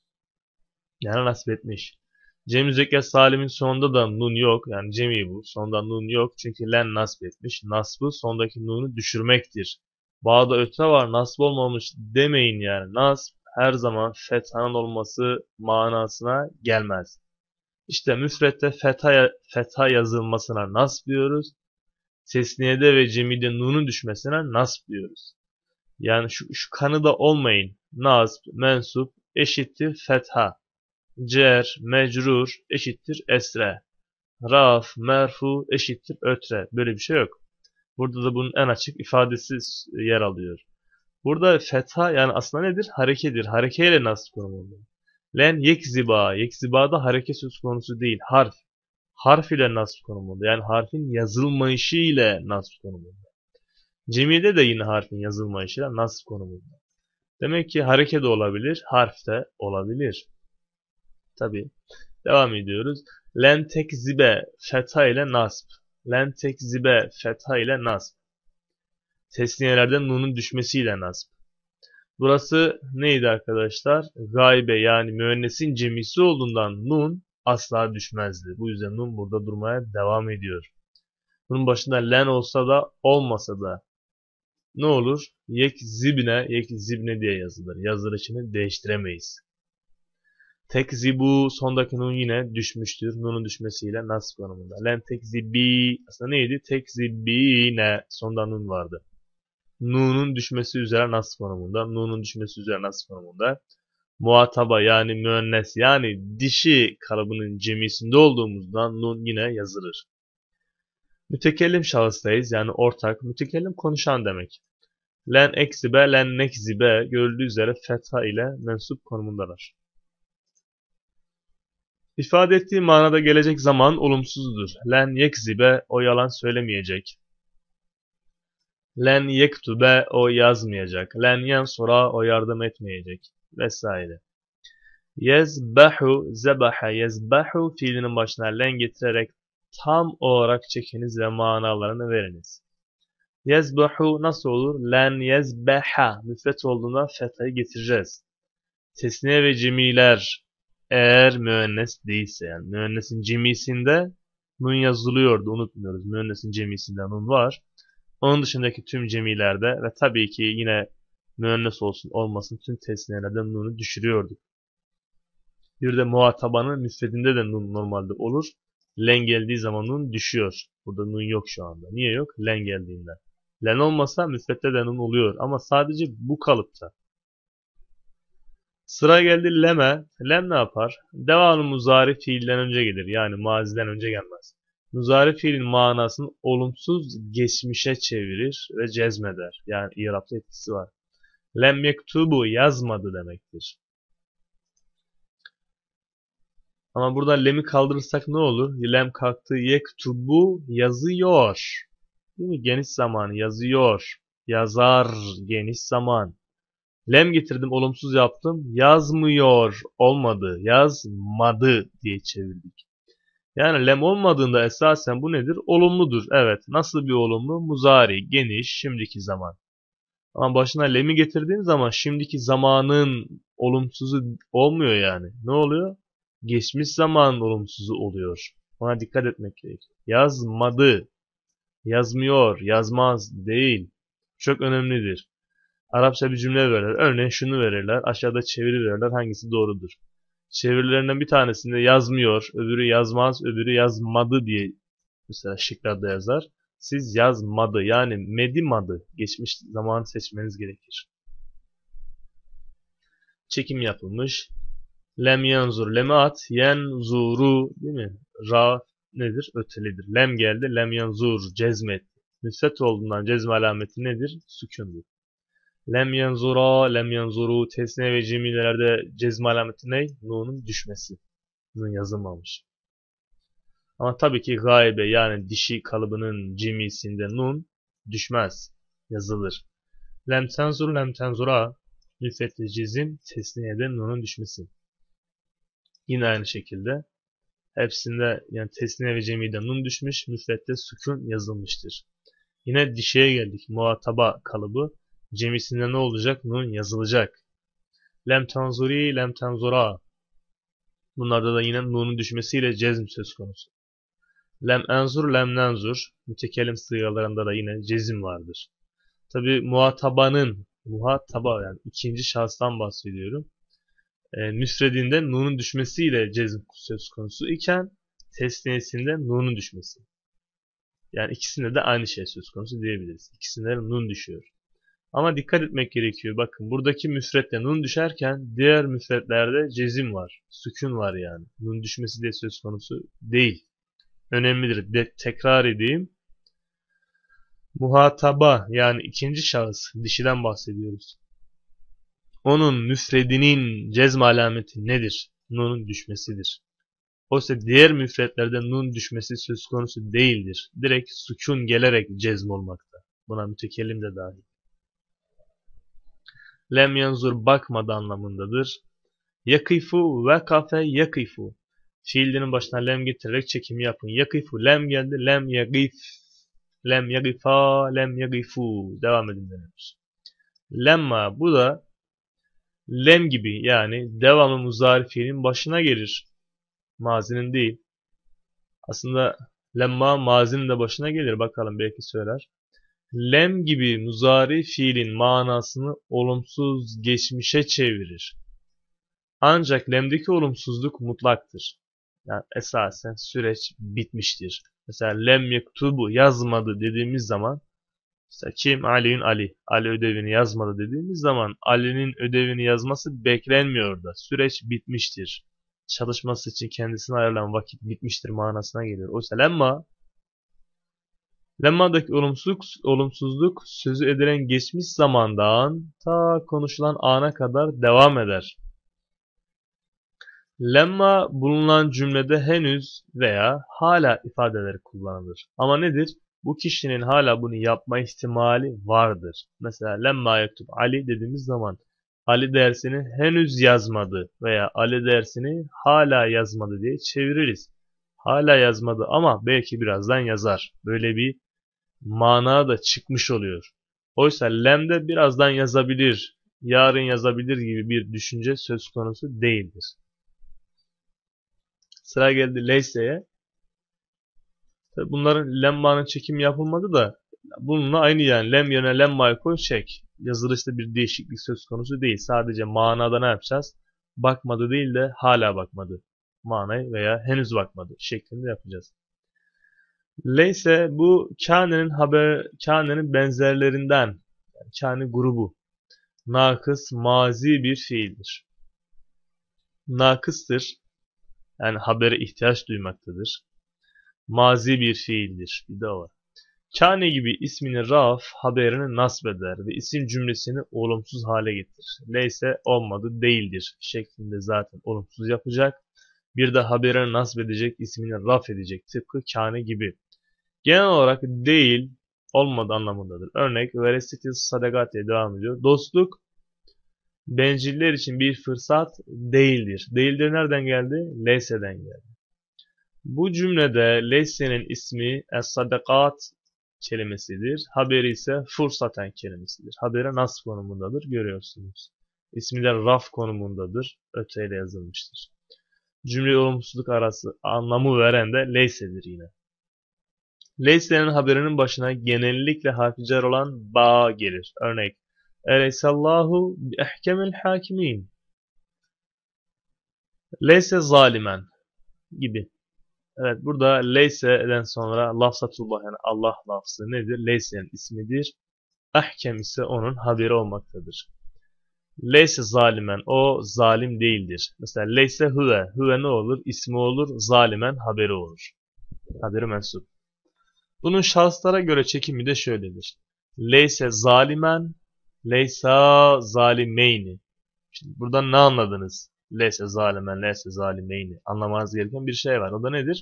Yani nasb etmiş. Cem-i müzekker salimin sonunda da nun yok. Yani cemi bu. Sonda nun yok. Çünkü len nasb etmiş. Nasbı sondaki nunu düşürmektir. Bağda öte var. Nasb olmamış demeyin yani. Nasb her zaman fethanın olması manasına gelmez. İşte müfrette fetha, fetha yazılmasına nasb diyoruz. Tesniyede ve cemide nunun düşmesine nasb diyoruz. Yani şu, şu kanıda olmayın. Nasb, mensup eşittir fetha. Cer, mecrur eşittir esre. Raf, merfu eşittir ötre. Böyle bir şey yok. Burada da bunun en açık ifadesi yer alıyor. Burada fetha yani aslında nedir? Harekedir. Harekeyle nasb konumunda. Len yekziba. Yekziba'da hareket söz konusu değil. Harf. Harf ile nasb konumunda. Yani harfin yazılmayışı ile nasb konumunda. Cemide de yine harfin yazılmayışı ile nasb konumunda. Demek ki hareket de olabilir. Harf de olabilir. Tabi. Devam ediyoruz. Len tekzibe fetha ile nasb. Len tekzibe fetha ile nasb. Tesniyelerden nunun düşmesiyle nasb. Burası neydi arkadaşlar? Gaybe yani müennesin cemisi olduğundan nun asla düşmezdi. Bu yüzden nun burada durmaya devam ediyor. Bunun başında len olsa da olmasa da ne olur? Yek zibne, yek zibne diye yazılır. Yazılışını değiştiremeyiz. Tek zibu sondaki nun yine düşmüştür. Nunun düşmesiyle nasb konumunda. Len tek zibi aslında neydi? Tek zibine sonda nun vardı. Nun'un düşmesi üzere nasb konumunda. Nun'un düşmesi üzere nasb konumunda. Muhataba yani müennes yani dişi kalıbının cemisinde olduğumuzdan nun yine yazılır. Mütekellim şahıstayız yani ortak. Mütekellim konuşan demek. Len eksibe, len nekzibe görüldüğü üzere fetha ile mensup konumundalar. İfade ettiği manada gelecek zaman olumsuzdur. Len yekzibe o yalan söylemeyecek. Len yektube o yazmayacak. Len yansura o yardım etmeyecek. Vesaire. Yezbahu zebaha yezbahu fiilinin başına len getirerek tam olarak çekiniz ve manalarını veriniz. Yezbahu nasıl olur? Len yezbaha müfret olduğunda fethayı getireceğiz. Tesniye ve cemiler eğer müennes değilse yani müennesin cemisinde nun yazılıyordu unutmuyoruz. Müennesin cemisinde nun var. Onun dışındaki tüm cemilerde ve tabii ki yine müennes olsun olmasın tüm tesniyelerden nunu düşürüyorduk. Bir de muhatabanın müfredinde de nun normalde olur. Len geldiği zaman nun düşüyor. Burada nun yok şu anda. Niye yok? Len geldiğinden. Len olmasa müfrette de nun oluyor. Ama sadece bu kalıpta. Sıra geldi leme. Lem ne yapar? Devamlı muzari fiilden önce gelir. Yani maziden önce gelmez. Muzari fiilin manasını olumsuz geçmişe çevirir ve cezmeder. Yani i'rapta etkisi var. Lem yektubu yazmadı demektir. Ama burada lem'i kaldırırsak ne olur? Lem kalktı. Yektubu yazıyor. Değil mi? Geniş zaman yazıyor. Yazar geniş zaman. Lem getirdim olumsuz yaptım. Yazmıyor olmadı. Yazmadı diye çevirdik. Yani lem olmadığında esasen bu nedir? Olumludur. Evet. Nasıl bir olumlu? Muzari, geniş, şimdiki zaman. Ama başına lem'i getirdiğin zaman şimdiki zamanın olumsuzu olmuyor yani. Ne oluyor? Geçmiş zaman olumsuzu oluyor. Ona dikkat etmek gerekiyor. Yazmadı, yazmıyor, yazmaz değil. Çok önemlidir. Arapça bir cümle verirler. Örneğin şunu verirler. Aşağıda çeviri verirler. Hangisi doğrudur? Çevirilerinden bir tanesinde yazmıyor, öbürü yazmaz, öbürü yazmadı diye mesela şıklarda yazar. Siz yazmadı yani medimadı. Geçmiş zamanı seçmeniz gerekir. Çekim yapılmış. Lem yanzur. Lem at. Yenzuru. Değil mi? Ra nedir? Ötelidir. Lem geldi. Lem yanzur. Cezmet. Müsbet olduğundan cezme alameti nedir? Sükundur. Lem yanzura. Lem yanzuru. Tesne ve cemilelerde cezme alameti ne? Nun'un düşmesi. Nun yazılmamış. Ama tabii ki gaybe yani dişi kalıbının cimisinde nun düşmez. Yazılır. Lem tenzur. Lem tenzura. Müfetli cizim. Tesniyede nun'un düşmesi. Yine aynı şekilde hepsinde yani tesniye ve cemide nun düşmüş, müfrette sükun yazılmıştır. Yine dişeye geldik. Muhataba kalıbı. Cemisinde ne olacak? Nun yazılacak. Lem tanzuri, lem tanzura. Bunlarda da yine nunun düşmesiyle cezm söz konusu. Lem enzur, lem nenzur. Mütekellim sıgalarında da yine cezim vardır. Tabi muhatabanın, muhataba yani ikinci şahıstan bahsediyorum. E, müsredinde nunun düşmesiyle cezm söz konusu iken tesniyesinde nunun düşmesi. Yani ikisinde de aynı şey söz konusu diyebiliriz. İkisinde de nun düşüyor. Ama dikkat etmek gerekiyor. Bakın buradaki müfrette nun düşerken diğer müfretlerde cezim var. Sükun var yani. Nun düşmesi de söz konusu değil. Önemlidir. De, tekrar edeyim. Muhataba yani ikinci şahıs dişiden bahsediyoruz. Onun müfredinin cezm alameti nedir? Nun'un düşmesidir. Oysa diğer müfretlerde nun düşmesi söz konusu değildir. Direkt sükun gelerek cezm olmakta. Buna mütekellim de dahil. Lem yanzur bakmadı anlamındadır. Yakifu ve kafe yakifu. Fiilinin başına lem getirerek çekimi yapın. Yakifu lem geldi. Lem yagif. Lem yagifa. Lem yagifu. Devam edin denir. Lemma bu da lem gibi yani devamlı muzari fiilin başına gelir. Mazinin değil. Aslında lemma mazinin de başına gelir. Bakalım belki söyler. Lem gibi muzari fiilin manasını olumsuz geçmişe çevirir. Ancak lemdeki olumsuzluk mutlaktır. Yani esasen süreç bitmiştir. Mesela lem yektubu yazmadı dediğimiz zaman mesela kim? Ali'nin Ali. Ali ödevini yazmadı dediğimiz zaman Ali'nin ödevini yazması beklenmiyor da. Süreç bitmiştir. Çalışması için kendisine ayarlanan vakit bitmiştir manasına geliyor. Oysa lemma lemma'daki olumsuzluk, olumsuzluk sözü edilen geçmiş zamandan ta konuşulan ana kadar devam eder. Lemma bulunan cümlede henüz veya hala ifadeleri kullanılır. Ama nedir? Bu kişinin hala bunu yapma ihtimali vardır. Mesela lemma yektub Ali dediğimiz zaman Ali dersini henüz yazmadı veya Ali dersini hala yazmadı diye çeviririz. Hala yazmadı ama belki birazdan yazar. Böyle bir mana da çıkmış oluyor. Oysa lemde birazdan yazabilir, yarın yazabilir gibi bir düşünce söz konusu değildir. Sıra geldi leyse'ye. Bunların lemmanın çekimi yapılmadı da bununla aynı yani. Lem yerine lemmayı koy çek. yazılışta bir değişiklik söz konusu değil. Sadece manada ne yapacağız? Bakmadı değil de hala bakmadı. Manayı veya henüz bakmadı şeklinde yapacağız. Leyse bu kânenin haber, kânenin benzerlerinden, yani kâne grubu. Nakıs, mazi bir fiildir. Nakıstır, yani habere ihtiyaç duymaktadır. Mazi bir fiildir. Bir de var. Kâne gibi ismini raf, haberini nasbeder ve isim cümlesini olumsuz hale getirir. Leyse olmadı, değildir şeklinde zaten olumsuz yapacak. Bir de haberini nasbedecek, ismini raf edecek. Tıpkı kâne gibi. Genel olarak değil, olmadı anlamındadır. Örnek, veresiti sadakat diye devam ediyor. Dostluk, benciller için bir fırsat değildir. Değildir nereden geldi? Leyse'den geldi. Bu cümlede leyse'nin ismi es-sadakat kelimesidir. Haberi ise fırsaten kelimesidir. Haberi nasb konumundadır. Görüyorsunuz. İsmi de raf konumundadır. Öteyle yazılmıştır. Cümle olumsuzluk arası anlamı veren de leyse'dir yine. Leyse'nin haberinin başına genellikle harfi cer olan ba gelir. Örnek. Eleysallahu bi ehkemil hakimin. Leyse zalimen gibi. Evet, burada leyse'den sonra lafzatullah, yani Allah lafzı nedir? Leyse'nin ismidir. Ahkem ise onun haberi olmaktadır. Leyse zalimen, o zalim değildir. Mesela leyse huve, huve ne olur? İsmi olur, zalimen haberi olur. Haberi mensup. Bunun şahıslara göre çekimi de şöyledir. Leyse zalimen, leysa zalimeyni. Şimdi buradan ne anladınız? Leyse zalimen, leyse zalimeyni. Anlamanız gereken bir şey var. O da nedir?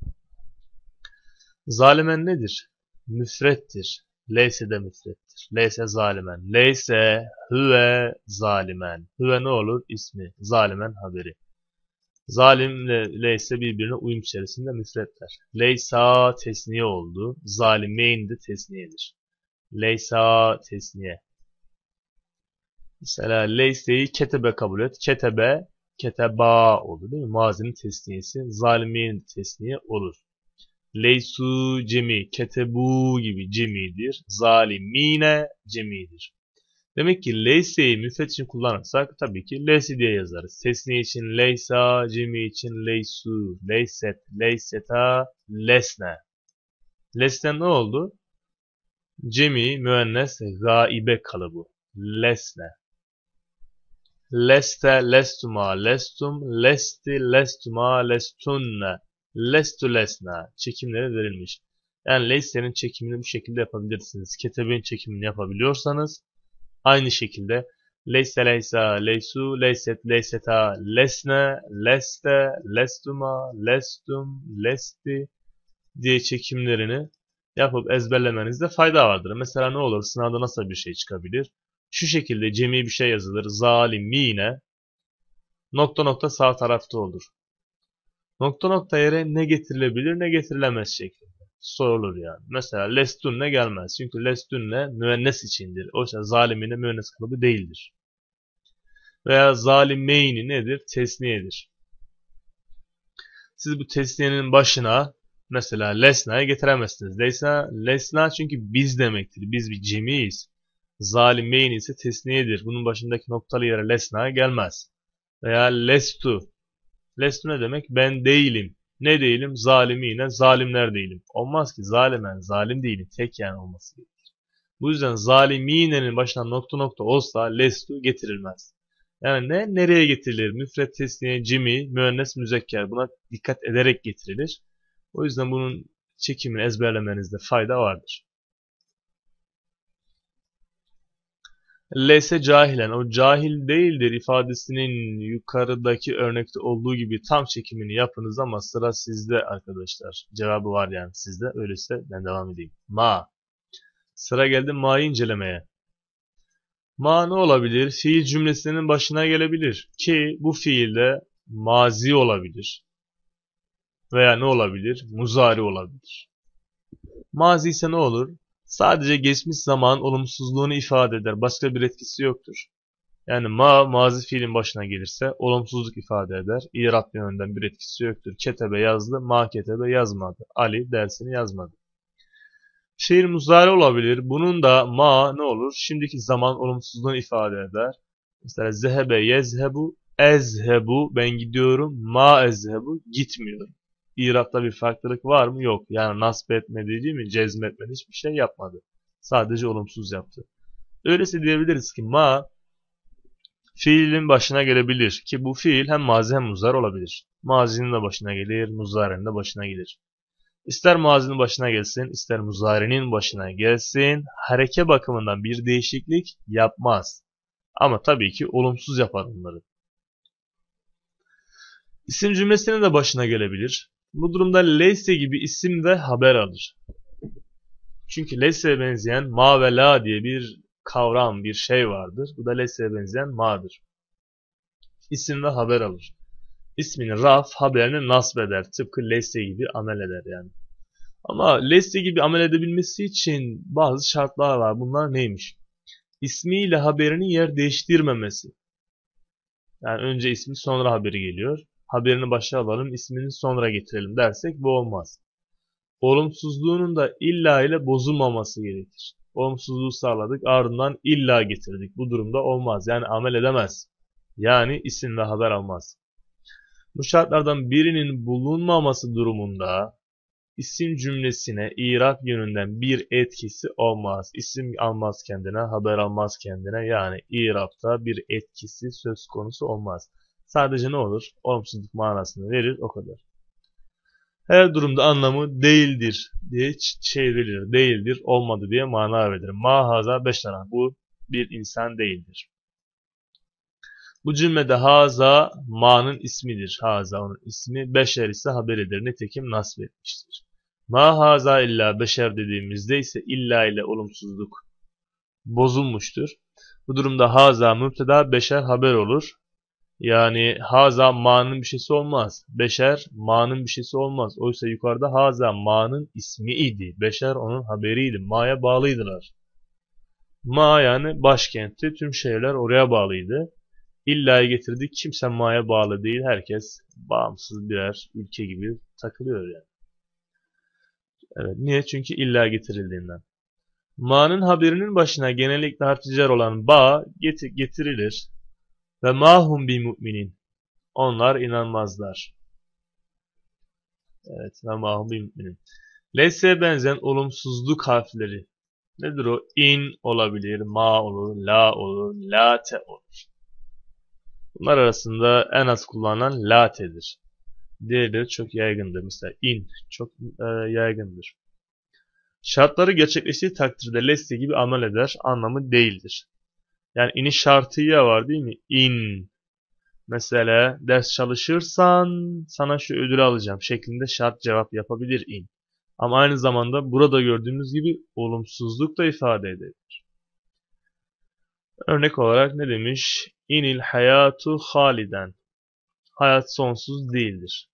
Zalimen nedir? Müfrettir. Leyse de müfrettir. Leyse zalimen. Leyse huve zalimen. Huve ne olur? İsmi. Zalimen haberi. Zalimle leyse birbirine uyum içerisinde müfretler. Leysa tesniye oldu. Zalimeyn de tesniyedir. Leysa tesniye. Mesela leyseyi ketebe kabul et. Ketebe, keteba oldu değil mi? Mazinin tesniyesi. Zalimeyn tesniye olur. Leysu cemi, ketebu gibi cemidir. Zalimine cemidir. Demek ki leyseyi müfret için kullanırsak tabii ki leysi diye yazarız. Tesniye için leysa, cemi için leysu, leyset, leyseta, lesne. Lesne ne oldu? Cemi, müennes, gaibe kalıbı. Lesne. Leste, lestuma, lestum, lesti, lestuma, lestunne. Lestu lesna çekimleri verilmiş. Yani leyse'nin çekimini bu şekilde yapabilirsiniz. Ketebe'nin çekimini yapabiliyorsanız aynı şekilde leyse leysa, leysu, leyset, leyseta, lesne, leste, lestuma, lestum, lesti diye çekimlerini yapıp ezberlemenizde fayda vardır. Mesela ne olur? Sınavda nasıl bir şey çıkabilir? Şu şekilde cemi bir şey yazılır. Zalimine nokta nokta sağ tarafta olur. Nokta nokta yere ne getirilebilir ne getirilemez şeklinde sorulur yani. Mesela lestunne gelmez. Çünkü lestunne müennes içindir. Oysa zalimine müennes kalıbı değildir. Veya zalimeyni nedir? Tesniyedir. Siz bu tesniyenin başına mesela lesna'yı getiremezsiniz. Lesna, lesna çünkü biz demektir. Biz bir cemiyiz. Zalimeyni ise tesniyedir. Bunun başındaki noktalı yere lesna gelmez. Veya lestu. Lestu ne demek? Ben değilim. Ne değilim? Zalimine, zalimler değilim. Olmaz ki zalimen, zalim değilim. Tek yani olması gerekir. Bu yüzden zalimine'nin başına nokta nokta olsa lestu getirilmez. Yani ne? Nereye getirilir? Müfret, tesniye, cimi, müennes, müzekker. Buna dikkat ederek getirilir. O yüzden bunun çekimini ezberlemenizde fayda vardır. Leyse cahilen, o cahil değildir ifadesinin yukarıdaki örnekte olduğu gibi tam çekimini yapınız ama sıra sizde arkadaşlar. Cevabı var yani sizde. Öyleyse ben devam edeyim. Ma. Sıra geldi ma'yı incelemeye. Ma ne olabilir? Fiil cümlesinin başına gelebilir. Ki bu fiilde mazi olabilir. Veya ne olabilir? Muzari olabilir. Mazi ise ne olur? Sadece geçmiş zaman olumsuzluğunu ifade eder. Başka bir etkisi yoktur. Yani ma, mazi fiilin başına gelirse olumsuzluk ifade eder. İrab yönünden bir etkisi yoktur. Ketebe yazdı, ma ketebe yazmadı. Ali dersini yazmadı. Fiil muzari olabilir. Bunun da ma ne olur? Şimdiki zaman olumsuzluğunu ifade eder. Mesela zehebe yezhebu, ezhebu ben gidiyorum, ma ezhebu gitmiyorum. İrab'da bir farklılık var mı? Yok. Yani nasb etmedi değil mi? Cezmetmedi. Hiçbir şey yapmadı. Sadece olumsuz yaptı. Öyleyse diyebiliriz ki ma fiilin başına gelebilir. Ki bu fiil hem mazi hem muzari olabilir. Mazinin de başına gelir, muzarinin de başına gelir. İster mazinin başına gelsin, ister muzarinin başına gelsin, hareke bakımından bir değişiklik yapmaz. Ama tabii ki olumsuz yapar bunları. İsim cümlesinin de başına gelebilir. Bu durumda leyse gibi isim ve haber alır. Çünkü leyse'ye benzeyen ma ve la diye bir kavram, bir şey vardır. Bu da leyse'ye benzeyen ma'dır. İsim ve haber alır. İsmini raf, haberini nasb eder. Tıpkı leyse gibi amel eder yani. Ama leyse gibi amel edebilmesi için bazı şartlar var. Bunlar neymiş? İsmiyle haberinin yer değiştirmemesi. Yani önce ismi sonra haberi geliyor. Haberini başa alalım, ismini sonra getirelim dersek bu olmaz. Olumsuzluğunun da illa ile bozulmaması gerekir. Olumsuzluğu sağladık, ardından illa getirdik. Bu durumda olmaz. Yani amel edemez. Yani isim ve haber almaz. Bu şartlardan birinin bulunmaması durumunda isim cümlesine irab yönünden bir etkisi olmaz. İsim almaz kendine, haber almaz kendine. Yani irabta bir etkisi söz konusu olmaz. Sadece ne olur? Olumsuzluk manasını verir, o kadar. Her durumda anlamı değildir diye çevrilir. Değildir, olmadı diye mana verilir. Ma haza beşara. Bu bir insan değildir. Bu cümlede haza ma'nın ismidir. Haza onun ismi. Beşer ise haberidir. Nitekim nasb etmiştir. Ma haza illa beşer dediğimizde ise illa ile olumsuzluk bozulmuştur. Bu durumda haza müpteda, beşer haber olur. Yani haza ma'nın bir şeysi olmaz. Beşer ma'nın bir şeysi olmaz. Oysa yukarıda haza ma'nın ismi idi. Beşer onun haberiydi. Ma'ya bağlıydılar. Ma yani başkentti. Tüm şeyler oraya bağlıydı. İlla'yı getirdik. Kimse ma'ya bağlı değil. Herkes bağımsız birer ülke gibi takılıyor yani. Evet. Niye? Çünkü illa getirildiğinden. Ma'nın haberinin başına genellikle harfciler olan ba getirilir. Ve mahum bi müminin. Onlar inanmazlar. Evet. Ve mahum bi müminin. Leyse'ye benzeyen olumsuzluk harfleri. Nedir o? İn olabilir, ma olur, la olur, late olur. Bunlar arasında en az kullanılan late'dir. Diğerleri çok yaygındır. Mesela in çok e, yaygındır. Şartları gerçekleştiği takdirde leste gibi amel eder anlamı değildir. Yani inin şartı ya var değil mi? İn. Mesela ders çalışırsan sana şu ödülü alacağım şeklinde şart cevap yapabilir in. Ama aynı zamanda burada gördüğümüz gibi olumsuzluk da ifade eder. Örnek olarak ne demiş? İnil hayatu haliden. Hayat sonsuz değildir.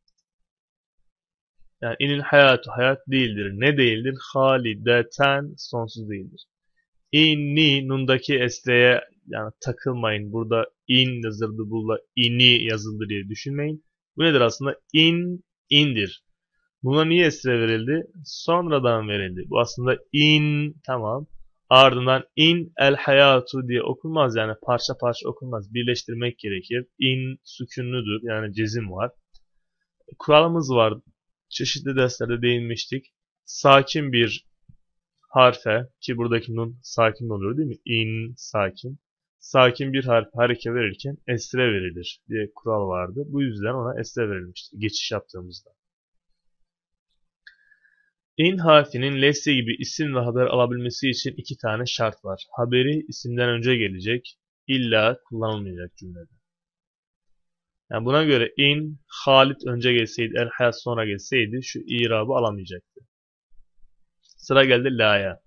Yani inil hayatu hayat değildir. Ne değildir? Halideten sonsuz değildir. İnni nundaki esreye yani takılmayın. Burada in yazıldı, burada ini yazıldı diye düşünmeyin. Bu nedir aslında? İn, indir. Buna niye esre verildi? Sonradan verildi. Bu aslında in, tamam. Ardından in el hayatu diye okunmaz. Yani parça parça okunmaz. Birleştirmek gerekir. İn sükunludur. Yani cezim var. Kuralımız var. Çeşitli derslerde değinmiştik. Sakin bir harfe ki buradaki nun sakin oluyor değil mi? İn sakin. Sakin bir harf hareke verirken esre verilir diye kural vardı. Bu yüzden ona esre verilmiştir geçiş yaptığımızda. İn harfinin lesse gibi isim ve haber alabilmesi için iki tane şart var. Haberi isimden önce gelecek. İlla kullanılmayacak cümlede. Yani buna göre in, Halit önce gelseydi, el hayat sonra gelseydi şu irabı alamayacaktı. Sıra geldi la'ya.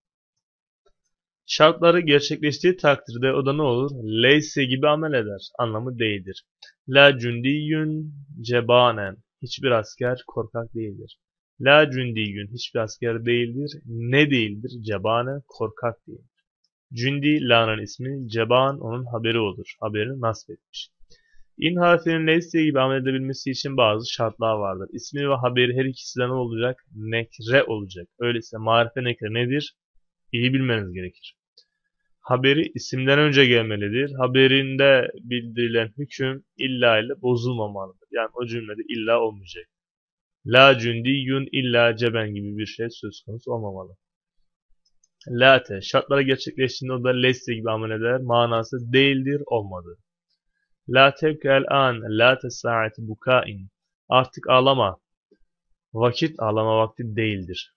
Şartları gerçekleştiği takdirde o da ne olur? Leyse gibi amel eder. Anlamı değildir. La cündiyün cebanen. Hiçbir asker korkak değildir. La cündiyün. Hiçbir asker değildir. Ne değildir? Cebane. Korkak değildir. Cündi la'nın ismi. Ceban onun haberi olur. Haberini nasp etmiş. İn harfinin leyse gibi amel edebilmesi için bazı şartlar vardır. İsmi ve haberi her ikisi de ne olacak? Nekre olacak. Öyleyse marife nekre nedir? İyi bilmeniz gerekir. Haberi isimden önce gelmelidir. Haberinde bildirilen hüküm illa ile bozulmamalıdır. Yani o cümlede illa olmayacak. La cündiyun illa ceben gibi bir şey söz konusu olmamalı. Late şartlara gerçekleştiğinde o da lesse gibi amel eder. Manası değildir, olmadı. La tebkel an, la tesaati bukain. Artık ağlama. Vakit ağlama vakti değildir.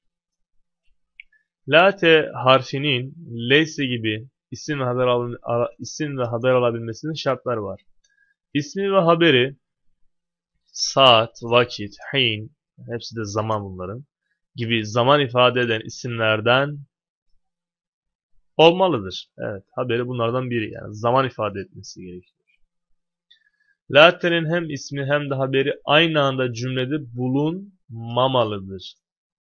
Late harfinin leyse gibi isim ve haber, al isim ve haber alabilmesinin şartları var. İsmi ve haberi saat, vakit, hin, hepsi de zaman bunların gibi zaman ifade eden isimlerden olmalıdır. Evet, haberi bunlardan biri, yani zaman ifade etmesi gerekiyor. Late'nin hem ismi hem de haberi aynı anda cümlede bulunmamalıdır.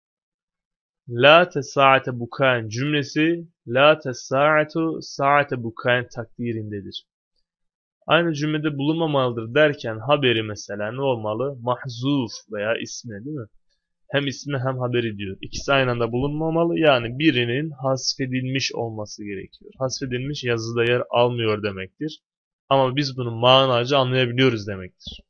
La tesaate bukain cümlesi la tesaatu saate bukain takdirindedir. Aynı cümlede bulunmamalıdır derken haberi mesela ne olmalı? Mahzuf veya ismi, değil mi? Hem ismi hem haberi diyor. İkisi aynı anda bulunmamalı, yani birinin hasfedilmiş olması gerekiyor. Hasfedilmiş yazıda yer almıyor demektir. Ama biz bunu manaca anlayabiliyoruz demektir.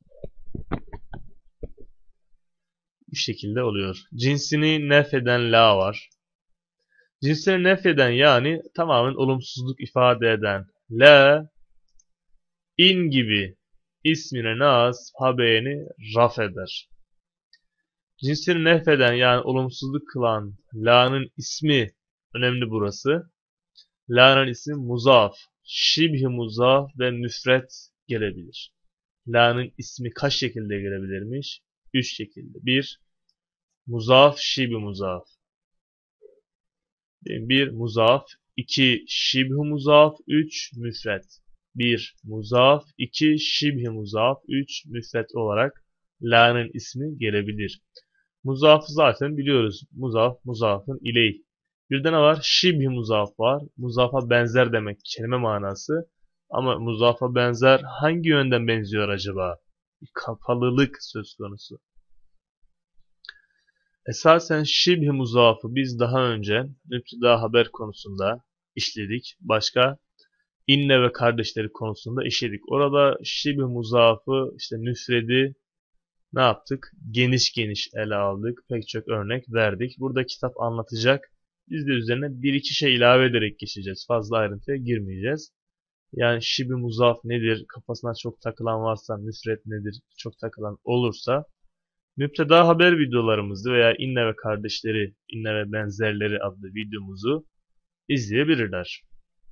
Bu şekilde oluyor. Cinsini nefeden la var. Cinsini nefeden, yani tamamen olumsuzluk ifade eden la, in gibi ismine nas haberini raf eder. Cinsini nefeden, yani olumsuzluk kılan la'nın ismi önemli burası. La'nın ismi muzaf, şibhi muzaf ve müfret gelebilir. La'nın ismi kaç şekilde gelebilirmiş? Üç şekilde. Bir, muzaf, şibhi muzaf. Bir, muzaf. İki, şibhi muzaf. Üç, müfret. Bir, muzaf. İki, şibhi muzaf. Üç, müfret olarak la'nın ismi gelebilir. Muzafı zaten biliyoruz. Muzaf, muzafın ileyh. Bir de ne var? Şibhi muzaf var. Muzafa benzer demek kelime manası. Ama muzafa benzer hangi yönden benziyor acaba? Bir kapalılık söz konusu. Esasen şibhi muzafı biz daha önce müpteda haber konusunda işledik. Başka inne ve kardeşleri konusunda işledik. Orada şibhi muzafı, işte müfredi ne yaptık? Geniş geniş ele aldık. Pek çok örnek verdik. Burada kitap anlatacak. Biz de üzerine bir iki şey ilave ederek geçeceğiz. Fazla ayrıntıya girmeyeceğiz. Yani şibhi muzaf nedir? Kafasına çok takılan varsa, müfret nedir? Çok takılan olursa müpteda haber videolarımızı veya inne ve kardeşleri, inne ve benzerleri adlı videomuzu izleyebilirler.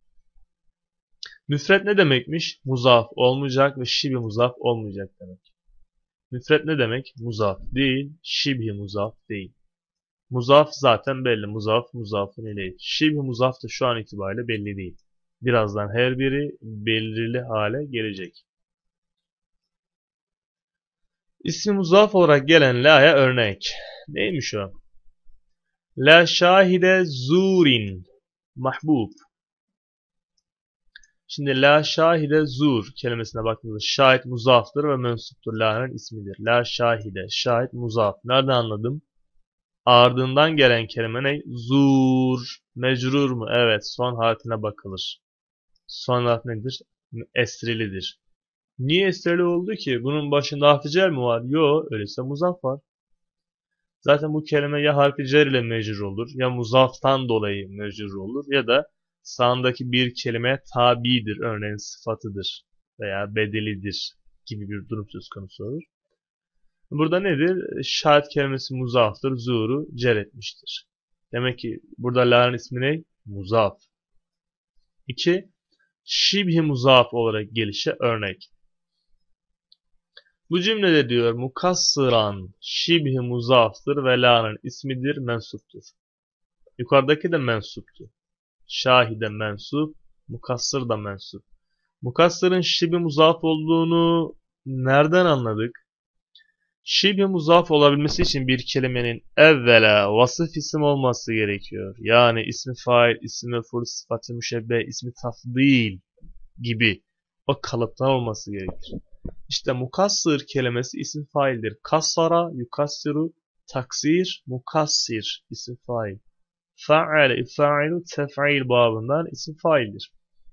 Müfret ne demekmiş? Muzaf olmayacak ve şibhi muzaf olmayacak demek. Müfret ne demek? Muzaf değil, şibhi muzaf değil. Muzaf zaten belli. Muzaf, muzafın ileyh. Şibhi muzaf da şu an itibariyle belli değil. Birazdan her biri belirli hale gelecek. İsmi muzaf olarak gelen la'ya örnek. Neymiş o? La şahide zurin mahbub. Şimdi la şahide zur kelimesine baktığımızda şahit muzaftır ve mensuptur. La'nın ismidir. La şahide, şahit muzaf. Nereden anladım? Ardından gelen kelime ne? Zur. Mecrur mu? Evet. Son harfine bakılır. Son harf nedir? Esrilidir. Niye esrili oldu ki? Bunun başında harfi cer mi var? Yok. Öyleyse muzaf var. Zaten bu kelime ya harfi cer ile mecrur olur, ya muzaftan dolayı mecrur olur, ya da sağındaki bir kelime tabidir, örneğin sıfatıdır veya bedelidir gibi bir durum söz konusu olur. Burada nedir? Şahit kelimesi muzaftır, zuru cer etmiştir. Demek ki burada la'nın ismi ne? Muzaf. İki, şibhi muzaf olarak gelişe örnek. Bu cümlede diyor mukassıran şibhi muzaftır ve la'nın ismidir, mensuptur. Yukarıdaki de mensuptu. Şahide mensup, mukassır da mensup. Mukassırın şibhi muzaf olduğunu nereden anladık? Şibhi muzaf olabilmesi için bir kelimenin evvela vasıf isim olması gerekiyor. Yani ismi fail, ismi mef'ul, sıfatı müşebbeh, ismi tafdil gibi o kalıptan olması gerekir. İşte mukassır kelimesi isim faildir. Kassara, yukassiru, taksir, mukassir isim fail. Fa'ale, ifailu, tef'il babından isim faildir.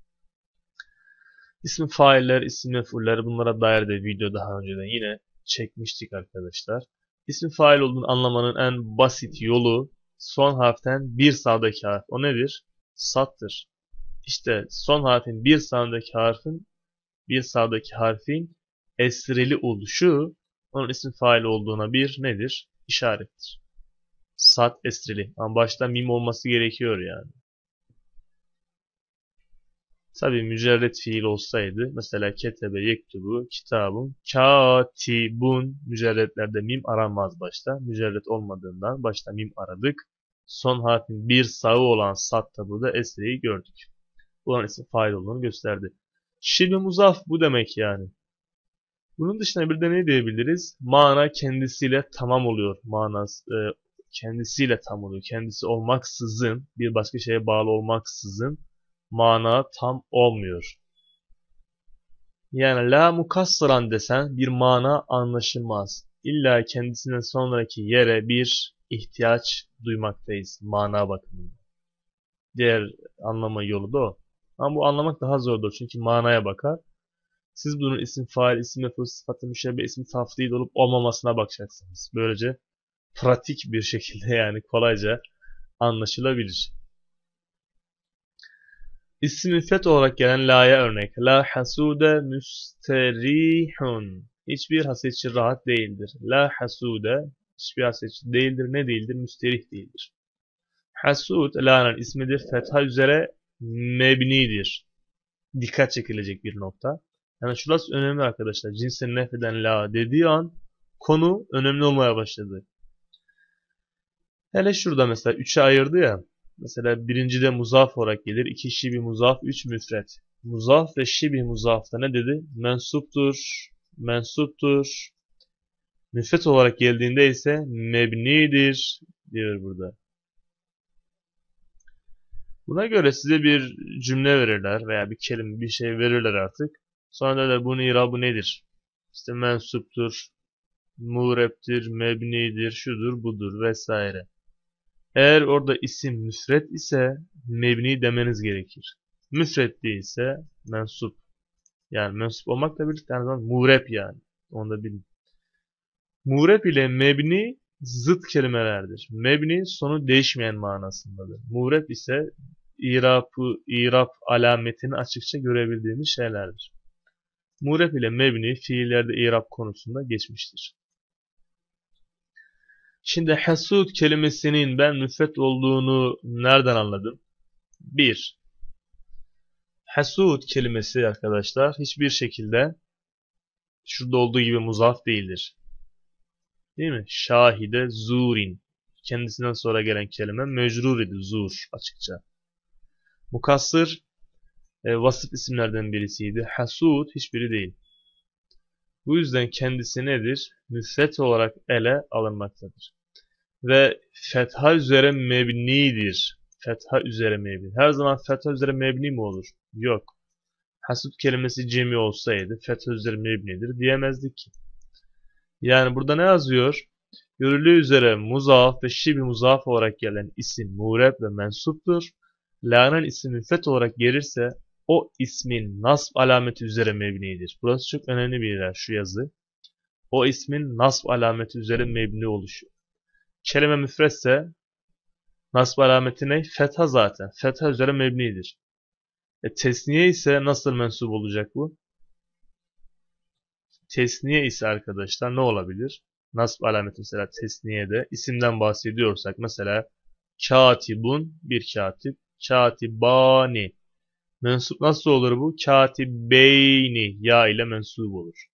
İsim failler, isim mef'uller bunlara dair de video daha önceden yine çekmiştik arkadaşlar. İsim fail olduğunu anlamanın en basit yolu son harften bir sağdaki harf. O nedir? Sattır. İşte son harfin bir sağdaki harfin bir sağdaki harfin esreli oluşu onun isim fail olduğuna bir nedir? İşarettir. Sat esreli. Ama başta mim olması gerekiyor yani. Tabi mücerret fiil olsaydı mesela ketebe, yektubu, kitabun, katibun mücerretlerde mim aranmaz başta. Mücerret olmadığından başta mim aradık. Son harfin bir sağı olan satta burada esreyi gördük. Bunun isim fail olduğunu gösterdi. Şibi muzaf bu demek yani. Bunun dışında bir de ne diyebiliriz? Mana kendisiyle tamam oluyor. Manası e, kendisiyle tam oluyor. Kendisi olmaksızın, bir başka şeye bağlı olmaksızın mana tam olmuyor. Yani la mukassıran desen bir mana anlaşılmaz. İlla kendisinden sonraki yere bir ihtiyaç duymaktayız mana bakımından. Diğer anlama yolu da o. Ama bu anlamak daha zordur çünkü manaya bakar. Siz bunun isim fail, isim mef'ul, sıfatı müşebbe, isim tafdil olup olmamasına bakacaksınız. Böylece pratik bir şekilde yani kolayca anlaşılabilir. İsmi fet olarak gelen la'ya örnek. La hasude müsterihun. Hiçbir hasetçi rahat değildir. La hasude hiçbir hasetçi değildir. Ne değildir? Müsterih değildir. Hasud la'nın ismidir. Fetha üzere mebnidir. Dikkat çekilecek bir nokta. Yani şurası önemli arkadaşlar. Cinsen nefeden la dediği an konu önemli olmaya başladı. Hele şurada mesela üçe ayırdı ya. Mesela birincide muzaf olarak gelir. İki şibi muzaf, üç müfret. Muzaf ve şibi muzafta ne dedi? Mensuptur, mensuptur. Müfret olarak geldiğinde ise mebnidir diyor burada. Buna göre size bir cümle verirler veya bir kelime, bir şey verirler artık. Sonra da bunun irabı nedir? İşte mensuptur, mureptir, mebnidir, şudur, budur vesaire. Eğer orada isim müfret ise mebni demeniz gerekir. Müfret değilse mensup. Yani mensup olmakla birlikte aynı zamanda murep yani. Onu da bilin. Murep ile mebni zıt kelimelerdir. Mebni sonu değişmeyen manasındadır. Murep ise irapı, irap alametini açıkça görebildiğimiz şeylerdir. Murep ile mebni fiillerde irap konusunda geçmiştir. Şimdi hasud kelimesinin ben müfret olduğunu nereden anladım? bir. Hasud kelimesi arkadaşlar hiçbir şekilde şurada olduğu gibi muzaf değildir. Değil mi? Şahide zurin. Kendisinden sonra gelen kelime mecrur idi. Zur açıkça. Mukassır e, vasıf isimlerden birisiydi. Hasud hiçbiri değil. Bu yüzden kendisi nedir? Müfret olarak ele alınmaktadır. Ve fetha üzere mebnidir. Fetha üzere mebni. Her zaman fetha üzere mebni mi olur? Yok. Hasud kelimesi cemi olsaydı fetha üzere mebnidir diyemezdik ki. Yani burada ne yazıyor? Görüldüğü üzere muzaf ve şibi muzaf olarak gelen isim mureb ve mensuptur. La'nın ismi fet olarak gelirse o ismin nasb alameti üzere mebnidir. Burası çok önemli bir yer şu yazı. O ismin nasb alameti üzere mebni oluşu. Kelime müfretse nasb alameti ne? Fetha zaten. Fetha üzere mebnidir. E, tesniye ise nasıl mensup olacak bu? Tesniye ise arkadaşlar ne olabilir? Nasb alameti mesela tesniyede isimden bahsediyorsak mesela katibun bir katip, katibani. Mensup nasıl olur bu? Katibeyni ya ile mensup olur.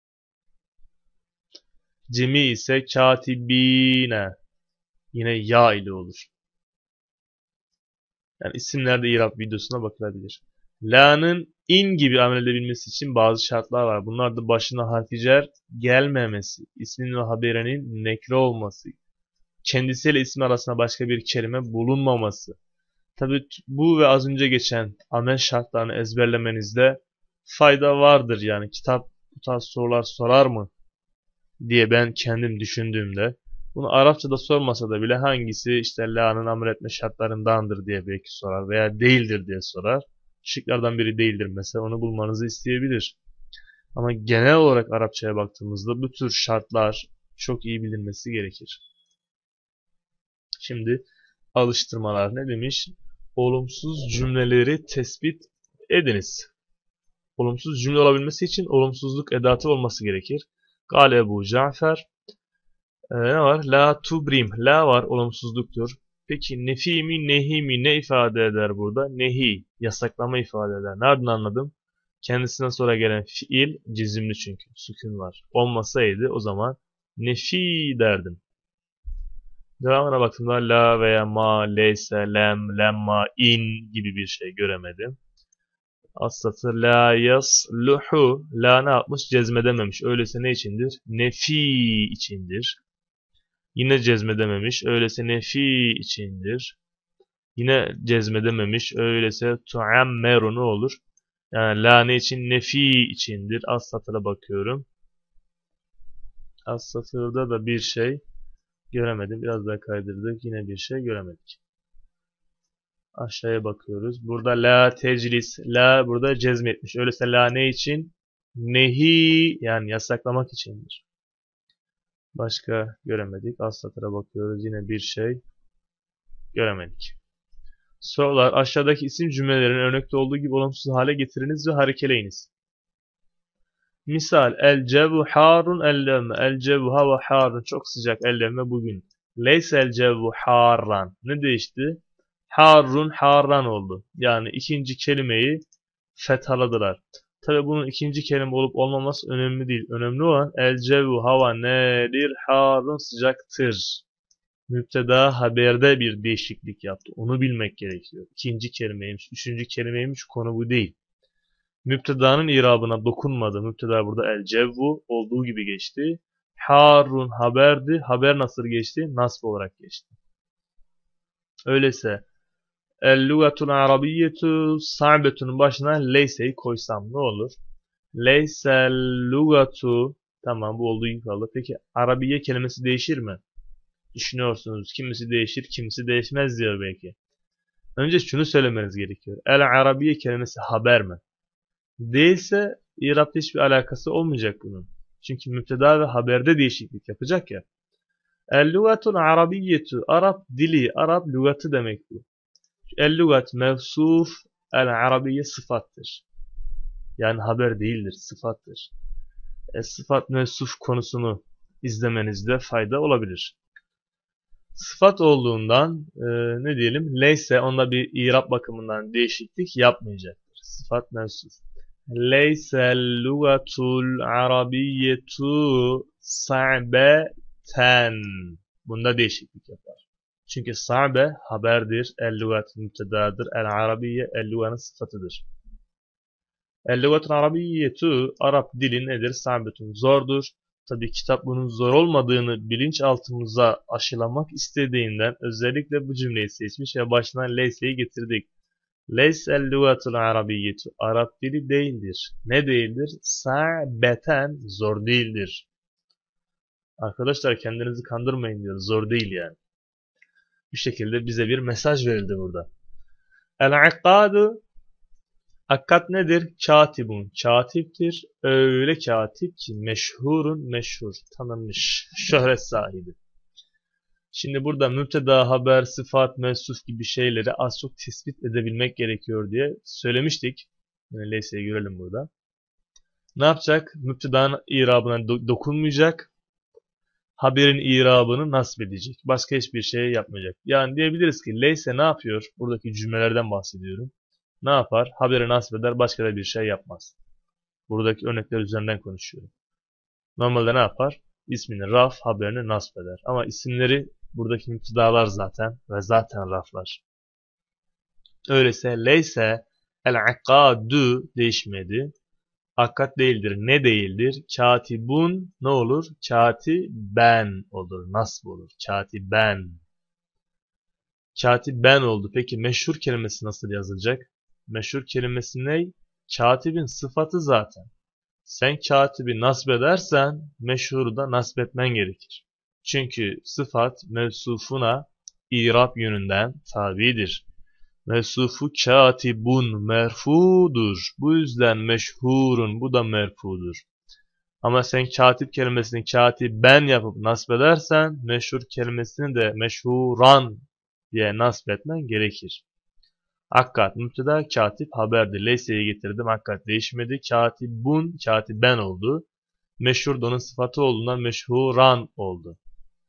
Cemi ise katibine yine ya ile olur. Yani isimlerde irab videosuna bakılabilir. La'nın in gibi amel edebilmesi için bazı şartlar var. Bunlar da başına harfi cer gelmemesi, ismin ve haberinin nekre olması, kendisiyle ismi arasında başka bir kelime bulunmaması. Tabi bu ve az önce geçen amel şartlarını ezberlemenizde fayda vardır. Yani kitap bu tarz sorular sorar mı diye ben kendim düşündüğümde, bunu Arapçada sormasa da bile hangisi işte la'nın amr etme şartlarındandır diye belki sorar veya değildir diye sorar. Şıklardan biri değildir mesela, onu bulmanızı isteyebilir. Ama genel olarak Arapçaya baktığımızda bu tür şartlar çok iyi bilinmesi gerekir. Şimdi alıştırmalar ne demiş? Olumsuz cümleleri tespit ediniz. Olumsuz cümle olabilmesi için olumsuzluk edatı olması gerekir. Gal Ebu Cafer. Ee, ne var? La tubrim. La var, olumsuzluktur. Peki nefi mi nehi mi ne ifade eder burada? Nehi, yasaklama ifade eder. Nereden anladım? Kendisinden sonra gelen fiil cizimli çünkü. Sükun var. Olmasaydı o zaman nefi derdim. Devamına baktığımda la veya ma, leyse, lem, lemma, in gibi bir şey göremedim. As-satır la yasluhu. La ne yapmış? Cezmedememiş. Öyleyse ne içindir? Nefi içindir. Yine cezmedememiş. Öyleyse nefi içindir. Yine cezmedememiş. Öyleyse tuammeru ne olur? Yani la ne için? Nefi içindir. As-satıra bakıyorum. As-satırda da bir şey göremedim. Biraz daha kaydırdık. Yine bir şey göremedik. Aşağıya bakıyoruz. Burada la teclis. La burada cezmetmiş. Öyleyse la ne için? Nehi, yani yasaklamak içindir. Başka göremedik. Alt satıra bakıyoruz. Yine bir şey göremedik. Sorular. Aşağıdaki isim cümlelerini örnekte olduğu gibi olumsuz hale getiriniz ve harekeleyiniz. Misal. El cevu harun ellemme. El cevu hava harun. Çok sıcak ellemme bugün. Leyse el cevu harran. Ne değişti? Harun harran oldu. Yani ikinci kelimeyi fethaladılar. Tabi bunun ikinci kelime olup olmaması önemli değil. Önemli olan el cevu hava nedir? Harun sıcaktır. Müpteda haberde bir değişiklik yaptı. Onu bilmek gerekiyor. İkinci kelimeymiş, üçüncü kelimeymiş, konu bu değil. Müptedanın irabına dokunmadı. Müpteda burada el cevu olduğu gibi geçti. Harun haberdi. Haber nasıl geçti? Nasb olarak geçti. Öyleyse el-lugatul arabiyyetu sa'betun başına leyse'yi koysam ne olur? Leysel lugatu, tamam, bu olduğu gibi kaldı. Peki arabiye kelimesi değişir mi? Düşünüyorsunuz. Kimisi değişir, kimisi değişmez diyor belki. Önce şunu söylemeniz gerekiyor. El arabiye kelimesi haber mi? Değilse İrab'da hiçbir alakası olmayacak bunun. Çünkü müpteda ve haberde değişiklik yapacak ya. El lugatul arabiyyetu, Arap dili, Arap lugatı demek bu. El-lugat mevsuf, el-arabiye sıfattır. Yani haber değildir, sıfattır. E, sıfat mevsuf konusunu izlemenizde fayda olabilir. Sıfat olduğundan e, ne diyelim? Leyse onda bir irab bakımından değişiklik yapmayacaktır. Sıfat mevsuf. Leysel lugatul arabiyyetu sa'beten. Bunda değişiklik yapar. Çünkü sa'be haberdir, el-lugat müptedadır, el-arabiye el-luganın sıfatıdır. El-lugatun arabiyyetu, Arap dili nedir? Sa'betun, zordur. Tabi kitap bunun zor olmadığını bilinçaltımıza aşılamak istediğinden özellikle bu cümleyi seçmiş ve başına leyse'yi getirdik. Leysel lugatul arabiyyetu, Arap dili değildir. Ne değildir? Sa'beten, zor değildir. Arkadaşlar kendinizi kandırmayın diyor, zor değil yani. Bu şekilde bize bir mesaj verildi burada. El-akkadu, akkat nedir? Katibun, katiptir. Öyle katip ki meşhurun, meşhur, tanınmış, şöhret sahibi. Şimdi burada müpteda, haber, sıfat, mevsuf gibi şeyleri az çok tespit edebilmek gerekiyor diye söylemiştik. Yani leyse'yi görelim burada. Ne yapacak? Müptedanın irabına do dokunmayacak. Haberin irabını nasb edecek. Başka hiçbir şey yapmayacak. Yani diyebiliriz ki leyse ne yapıyor? Buradaki cümlelerden bahsediyorum. Ne yapar? Haberi nasb eder, başka da bir şey yapmaz. Buradaki örnekler üzerinden konuşuyorum. Normalde ne yapar? İsmini raf, haberini nasb eder. Ama isimleri buradaki müptedalar zaten ve zaten raflar. Öyleyse leyse el-akkadu değişmedi. Akkat değildir. Ne değildir? Katibun ne olur? Katiben olur. Nasb olur. Katiben. Katiben oldu. Peki meşhur kelimesi nasıl yazılacak? Meşhur kelimesi ne? Katibin sıfatı zaten. Sen katibi nasb edersen meşhuru da nasb etmen gerekir. Çünkü sıfat mevsufuna irab yönünden tabidir. Mevsufu katibun merfudur. Bu yüzden meşhurun, bu da merfudur. Ama sen katip kelimesini katiben yapıp nasb edersen meşhur kelimesini de meşhuran diye nasb etmen gerekir. Hakkat müpteda, katip haberdir. Leyse'yi getirdim, hakkat değişmedi. Katibun, katiben oldu. Meşhur da onun sıfatı olduğundan meşhuran oldu.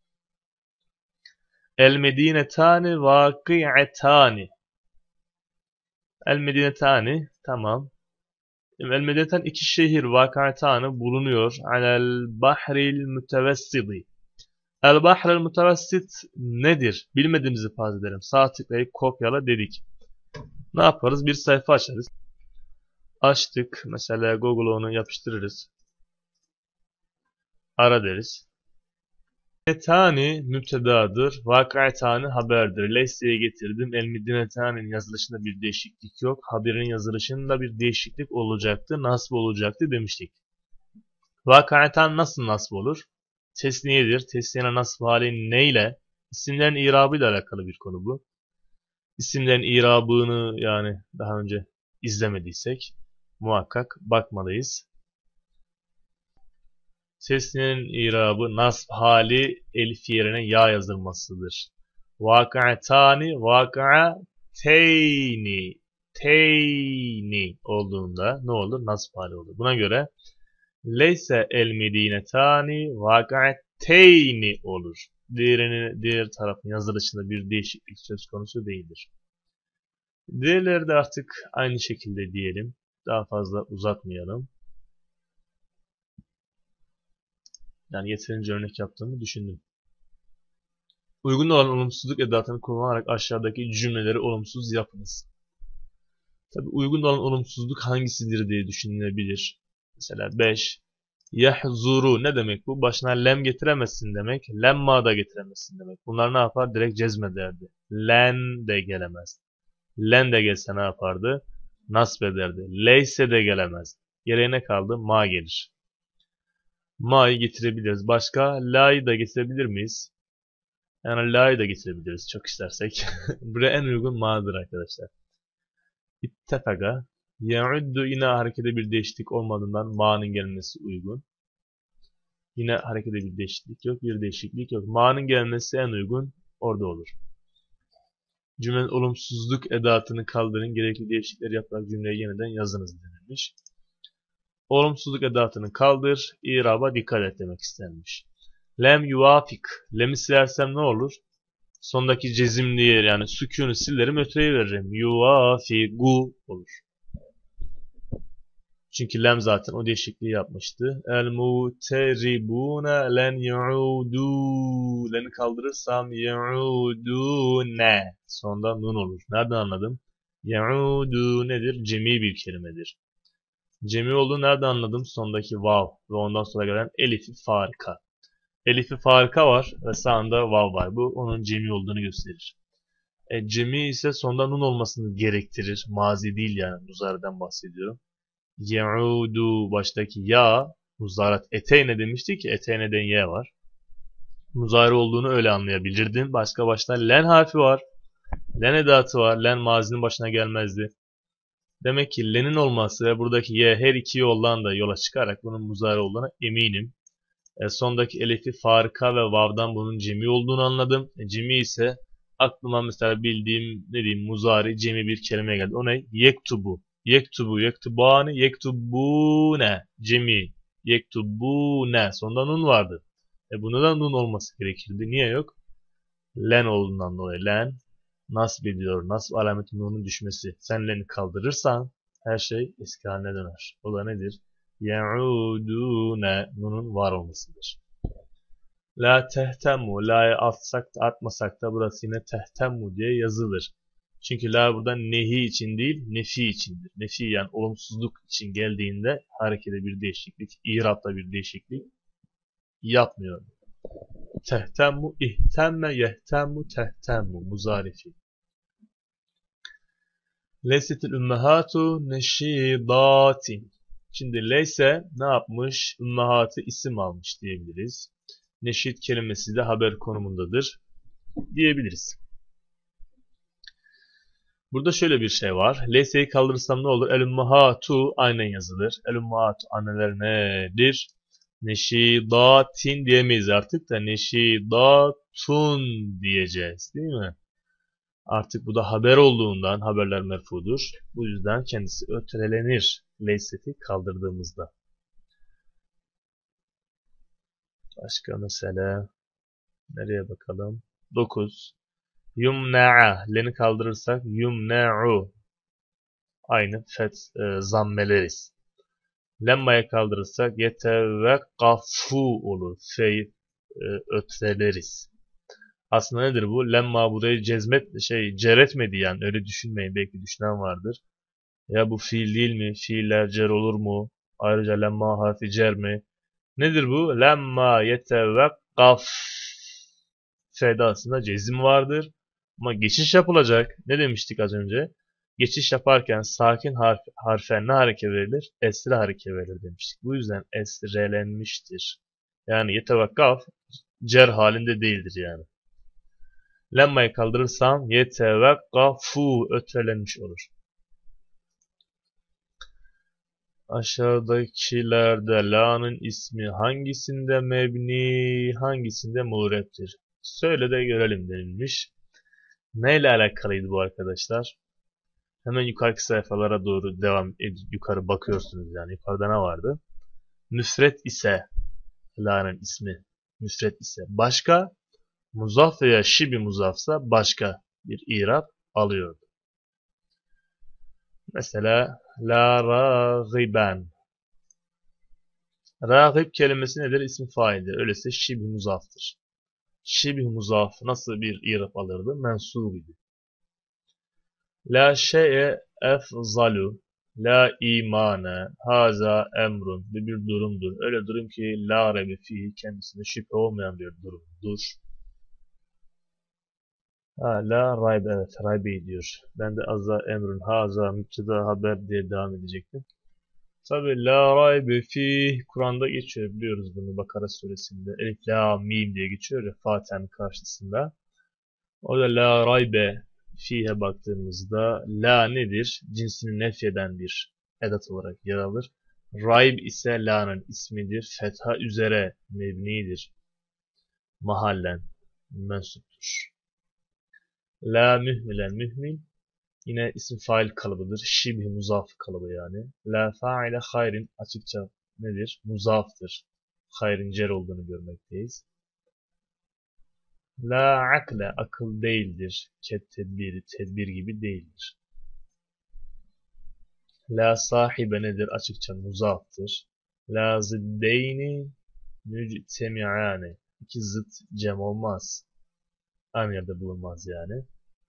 El medinetani vaki'etani. El medinetani, tamam. El medineten iki şehir vaki'etani bulunuyor. Alel bahril mütevessidi. El bahril mütevessit nedir? Bilmediğimizi farz edelim. Sağ tıklayıp kopyala dedik. Ne yaparız? Bir sayfa açarız. Açtık. Mesela Google'a onu yapıştırırız. Ara deriz. Medinetani müptedadır. Vakıatani haberdir. Leyse'ye getirdim. El medinetani'nin yazılışında bir değişiklik yok. Haberin yazılışında bir değişiklik olacaktı. Nasb olacaktı demiştik. Vakıatan nasıl nasb olur? Tesniyedir. Tesniyenin nasb hali neyle? İsimlerin irabıyla alakalı bir konu bu. İsimlerin irabını yani daha önce izlemediysek muhakkak bakmalıyız. Tesniyenin irabı nasb hali elif yerine ya yazılmasıdır. Vaka'atani, vaka'ateyni, teyni olduğunda ne olur? Nasb hali olur. Buna göre leyse el medinetani vaka'ateyni olur. Diğerinin, diğer tarafın yazılışında bir değişiklik söz konusu değildir. Diğerleri de artık aynı şekilde diyelim. Daha fazla uzatmayalım. Yani yeterince örnek yaptığımı düşündüm. Uygun olan olumsuzluk edatını kullanarak aşağıdaki cümleleri olumsuz yapınız. Tabi uygun olan olumsuzluk hangisidir diye düşünülebilir. Mesela beş. Yahzuru ne demek bu? Başına lem getiremezsin demek. Lemma da getiremezsin demek. Bunlar ne yapar? Direkt cezmederdi. Len de gelemez. Len de gelse ne yapardı? Nasb ederdi. Leyse de gelemez. Geriye ne kaldı? Ma gelir. Ma'yı getirebiliriz. Başka la'yı da getirebilir miyiz? Yani la'yı da getirebiliriz çok istersek. Buraya en uygun ma'dır arkadaşlar. İttefaka. Ya'uddu yine harekete bir değişiklik olmadığından ma'nın gelmesi uygun. Yine harekete bir değişiklik yok. Bir değişiklik yok. Ma'nın gelmesi en uygun orada olur. Cümlenin olumsuzluk edatını kaldırın. Gerekli değişiklikleri yaparak cümleyi yeniden yazınız denilmiş. Olumsuzluk edatını kaldır. İraba dikkat et demek istenmiş. Lem yuvafik. Lem'i silersem ne olur? Sondaki cezimli yer yani sükûnu sillerim öteye veririm. Yuvafigu olur. Çünkü lem zaten o değişikliği yapmıştı. El muteribune len yu'udu. Len'i kaldırırsam yu'udune. Sonda nun olur. Nereden anladım? Yu'udu nedir? Cemi bir kelimedir. Cemi olduğunu nereden anladım? Sondaki vav ve ondan sonra gelen elifi farika. Elifi farika var ve sağında vav var. Bu onun cemi olduğunu gösterir. E, cemi ise sonda nun olmasını gerektirir. Mazi değil yani. Muzareden bahsediyorum. Ye'udu baştaki ya. Muzarat eteyne demiştik ki eteyneden ye var. Muzari olduğunu öyle anlayabilirdim. Başka başta len harfi var. Len edatı var. Len mazinin başına gelmezdi. Demek ki len'in olması ve buradaki ye her iki yoldan da yola çıkarak bunun muzari olduğuna eminim. E, sondaki elifi farika ve vav'dan bunun cemi olduğunu anladım. E, cemi ise aklıma mesela bildiğim ne diyeyim muzari cemi bir kelime geldi. O ne? Yektubu. Yektubu, yektubani, yektubune. Cemi. Yektubune. Sonda nun vardı. E bunda da nun olması gerekirdi. Niye yok? Len olduğundan dolayı. Len nasb ediyor. Nasb alameti nunun düşmesi. Sen len'i kaldırırsan her şey eski haline döner. O da nedir? Ye'udune nunun var olmasıdır. La tehtemmu. La'yı atsak da atmasak da burası yine tehtemmu diye yazılır. Çünkü la burada nehi için değil, nefi içindir. Nefi yani olumsuzluk için geldiğinde harekete bir değişiklik, irapta bir değişiklik yapmıyor. Tehtemmu, ihtemme, yehtemmu, tehtemmu. Muzarifi. Leysetil ümmehatu neşidatin. Şimdi leyse ne yapmış? Ümmahatı isim almış diyebiliriz. Neşit kelimesi de haber konumundadır diyebiliriz. Burada şöyle bir şey var. Leyse'yi kaldırırsam ne olur? El ummahatu aynen yazılır. El ummahatu anneler nedir? Neşidatin diyemeyiz artık da neşidatun diyeceğiz değil mi? Artık bu da haber olduğundan haberler merfudur. Bu yüzden kendisi ötrelenir. Leyseti kaldırdığımızda. Başka mesela nereye bakalım? dokuz. Yumna'a. Leni kaldırırsak yumna'u. Aynı fet e, zammeleriz. Lemma'ya kaldırırsak yetevekkafu olur. Fe'yi e, ötreleriz. Aslında nedir bu? Lemma burayı cezmet şey ceretmedi yani. Öyle düşünmeyin. Belki düşünen vardır. Ya bu fiil değil mi? Fiiller cer olur mu? Ayrıca lemma harfi cer mi? Nedir bu? Lemma yetevekkaf. F'de aslında cezim vardır. Ama geçiş yapılacak. Ne demiştik az önce? Geçiş yaparken sakin harf, harfe ne hareke verilir? Esre hareke verilir demiştik. Bu yüzden esrelenmiştir. Yani yetevekkaf cer halinde değildir yani. Lemma'yı kaldırırsam yetevekkafu ötrelenmiş olur. Aşağıdakilerde la'nın ismi hangisinde mebni, hangisinde muğreptir? Söyle de görelim denilmiş. Neyle alakalıydı bu arkadaşlar? Hemen yukarıki sayfalara doğru devam edip yukarı bakıyorsunuz yani. Yukarıda ne vardı? Müfret ise la'nın ismi. Müfret ise başka, muzaf veya şibi muzafsa başka bir irab alıyordu. Mesela la ragiben. Ragib kelimesi nedir? İsmi faildir. Öyleyse şibh muzaftır. Şibh muzaf nasıl bir irab alırdı? Mensub idi. La şey'e efzalu. La imane. Haza emrun. Bu bir durumdur. Öyle durum ki la rebe fihi kendisine şüphe olmayan bir durumdur. Ha, la rayb evet raybe diyor. Ben de azza emrun haza müpteda haber diye devam edecektim. Tabi la raybe fih Kur'an'da geçiyor biliyoruz bunu Bakara suresinde. Elif la mim diye geçiyor ya Fatiha'nın karşısında. O da la raybe fihe baktığımızda la nedir? Cinsini nefyeden bir edat olarak yer alır. Rayb ise la'nın ismidir. Fetha üzere mebnidir. Mahallen mensuptur. La mühmilen mühmil yine isim fail kalıbıdır. Şibh muzaf kalıbı yani. La faile hayrin açıkça nedir? Muzaftır. Hayrın cer olduğunu görmekteyiz. La akle akıl değildir. Ket tedbiri tedbir gibi değildir. La sahibe nedir? Açıkça muzaftır. La ziddeyni müctemi'ane. İki zıt cem olmaz. Aynı yerde bulunmaz yani.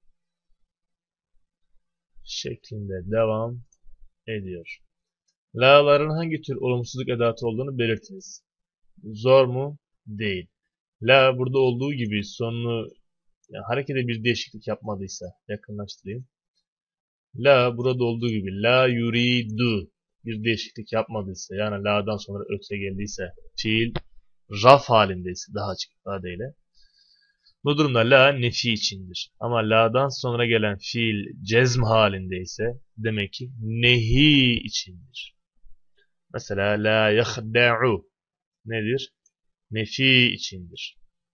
Şeklinde devam ediyor. La'ların hangi tür olumsuzluk edatı olduğunu belirtiniz. Zor mu? Değil. La burada olduğu gibi sonunu yani harekete bir değişiklik yapmadıysa yakınlaştırayım. La burada olduğu gibi la yuridu bir değişiklik yapmadıysa yani la'dan sonra öte geldiyse fiil raf halindeyse daha açık ifadeyle bu durumda la nefi içindir. Ama la'dan sonra gelen fiil cezm halindeyse demek ki nehi içindir. Mesela la yahda'u nedir? Nefi içindir.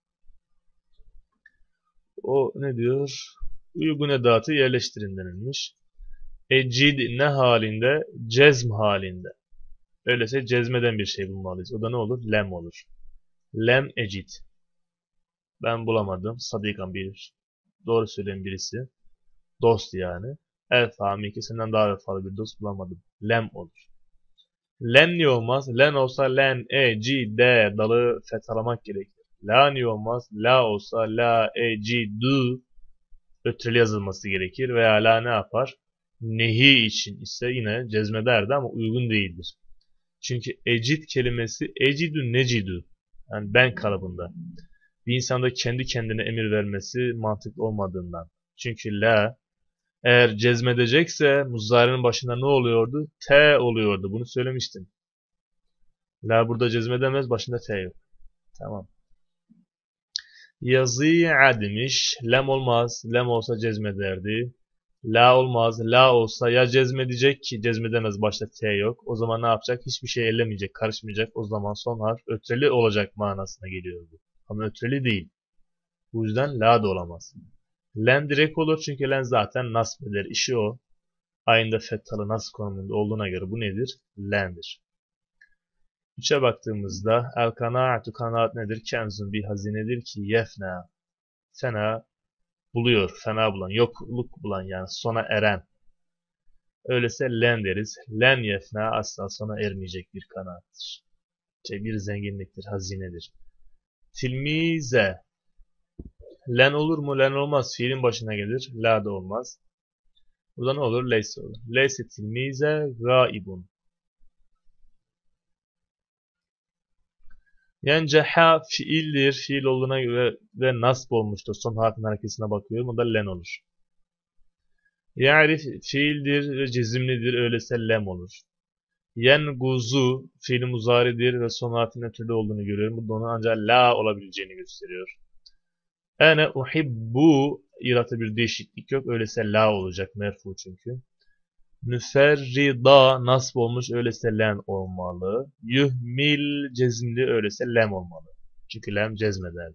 O ne diyor? Uygun edatı yerleştirin denilmiş. Ecid ne halinde? Cezm halinde. Öyleyse cezmeden bir şey bulmalıyız. O da ne olur? Lem olur. Lem ecid. Ben bulamadım. Sadikan bir. Doğru söyleyen birisi. Dost yani. El fahmi ikisinden daha vefalı bir dost bulamadım. Lem olur. Len niye olmaz? Len olsa len, e, c, d dalı fethalamak gerekir. La niye olmaz? La olsa la, e, c, d ötreli yazılması gerekir. Veya la ne yapar? Nehi için ise yine cezmederdi ama uygun değildir. Çünkü ecid kelimesi ecidü necidü. Yani ben kalıbında. Bir insanda kendi kendine emir vermesi mantıklı olmadığından. Çünkü la Eğer cezmedecekse muzari'nin başında ne oluyordu? T oluyordu. Bunu söylemiştim. La burada cezmedemez. Başında T yok. Tamam. Yazı'a demiş. Lem olmaz. Lem olsa cezmederdi. La olmaz. La olsa ya cezmedecek ki cezmedemez. Başta T yok. O zaman ne yapacak? Hiçbir şey ellemeyecek. Karışmayacak. O zaman son harf ötreli olacak manasına geliyor bu. Ama ötreli değil. Bu yüzden la da olamaz. Len direkt olur çünkü len zaten nasb eder. İşi o. Aynı fettalı nasb konumunda olduğuna göre bu nedir? Lendir. üçe baktığımızda el kanaatu kanaat nedir? Kenzun bir hazinedir ki yefna. Fena buluyor. Fena bulan. Yokluk bulan yani sona eren. Öyleyse len deriz. Len yefna asla sona ermeyecek bir kanaattır. Şey, bir zenginliktir, hazinedir. Tilmize. Len olur mu? Len olmaz. Fiilin başına gelir. La da olmaz. Burada ne olur? Leyse olur. Leyse tilmize gaibun. Yenceha fiildir. Fiil olduğuna göre ve nasb olmuştur. Son harfin hareketine bakıyorum. O da len olur. Ya'rif fiildir ve cezimlidir. Öyleyse lem olur. Yenguzu fiil muzaridir ve son harfin ötürü olduğunu görüyorum. Bu da onun ancak la olabileceğini gösteriyor. Ene uhibbu iratı bir değişiklik yok. Öyleyse la olacak. Merfu çünkü. Müferrida nasb olmuş. Öyleyse len olmalı. Yuhmil cezimli. Öyleyse lem olmalı. Çünkü lem cezmeder.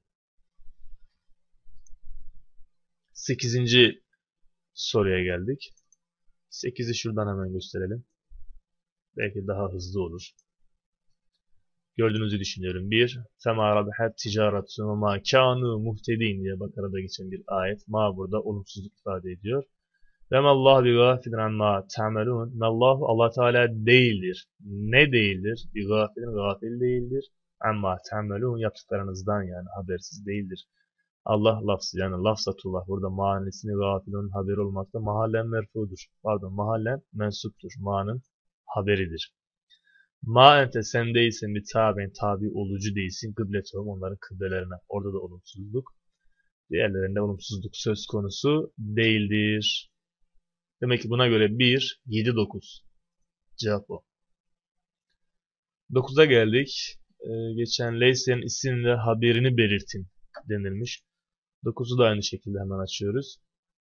Sekizinci soruya geldik. Sekizi şuradan hemen gösterelim. Belki daha hızlı olur. Gördüğünüzü düşünüyorum. Bir, فَمَا رَبِحَتْ تِجَارَةٌ وَمَا كَانُوا مُهْتَد۪ينَ diye Bakara'da geçen bir ayet. Ma burada olumsuzluk ifade ediyor. وَمَا اللّٰهُ بِغَافِلٍ عَمَّا تَعْمَلُونَ Allah Allah Teala değildir. Ne değildir? بِغَافِلٍ gafil değildir. Amma te'melun yaptıklarınızdan yani habersiz değildir. Allah lafzı yani lafzatullah burada mahanesini gafilun haberi olmakta mahallen merfudur. Pardon mahallen mensuptur. Ma'nın haberidir. Ma ente sen değilsin bir tabi'in tabi olucu değilsin kıbletehum onların kıblelerine. Orada da olumsuzluk. Diğerlerinde olumsuzluk söz konusu değildir. Demek ki buna göre bir, yedi, dokuz. Cevap o. dokuza geldik. Ee, geçen Leysen'in isim ve haberini belirtin denilmiş. dokuzu da aynı şekilde hemen açıyoruz.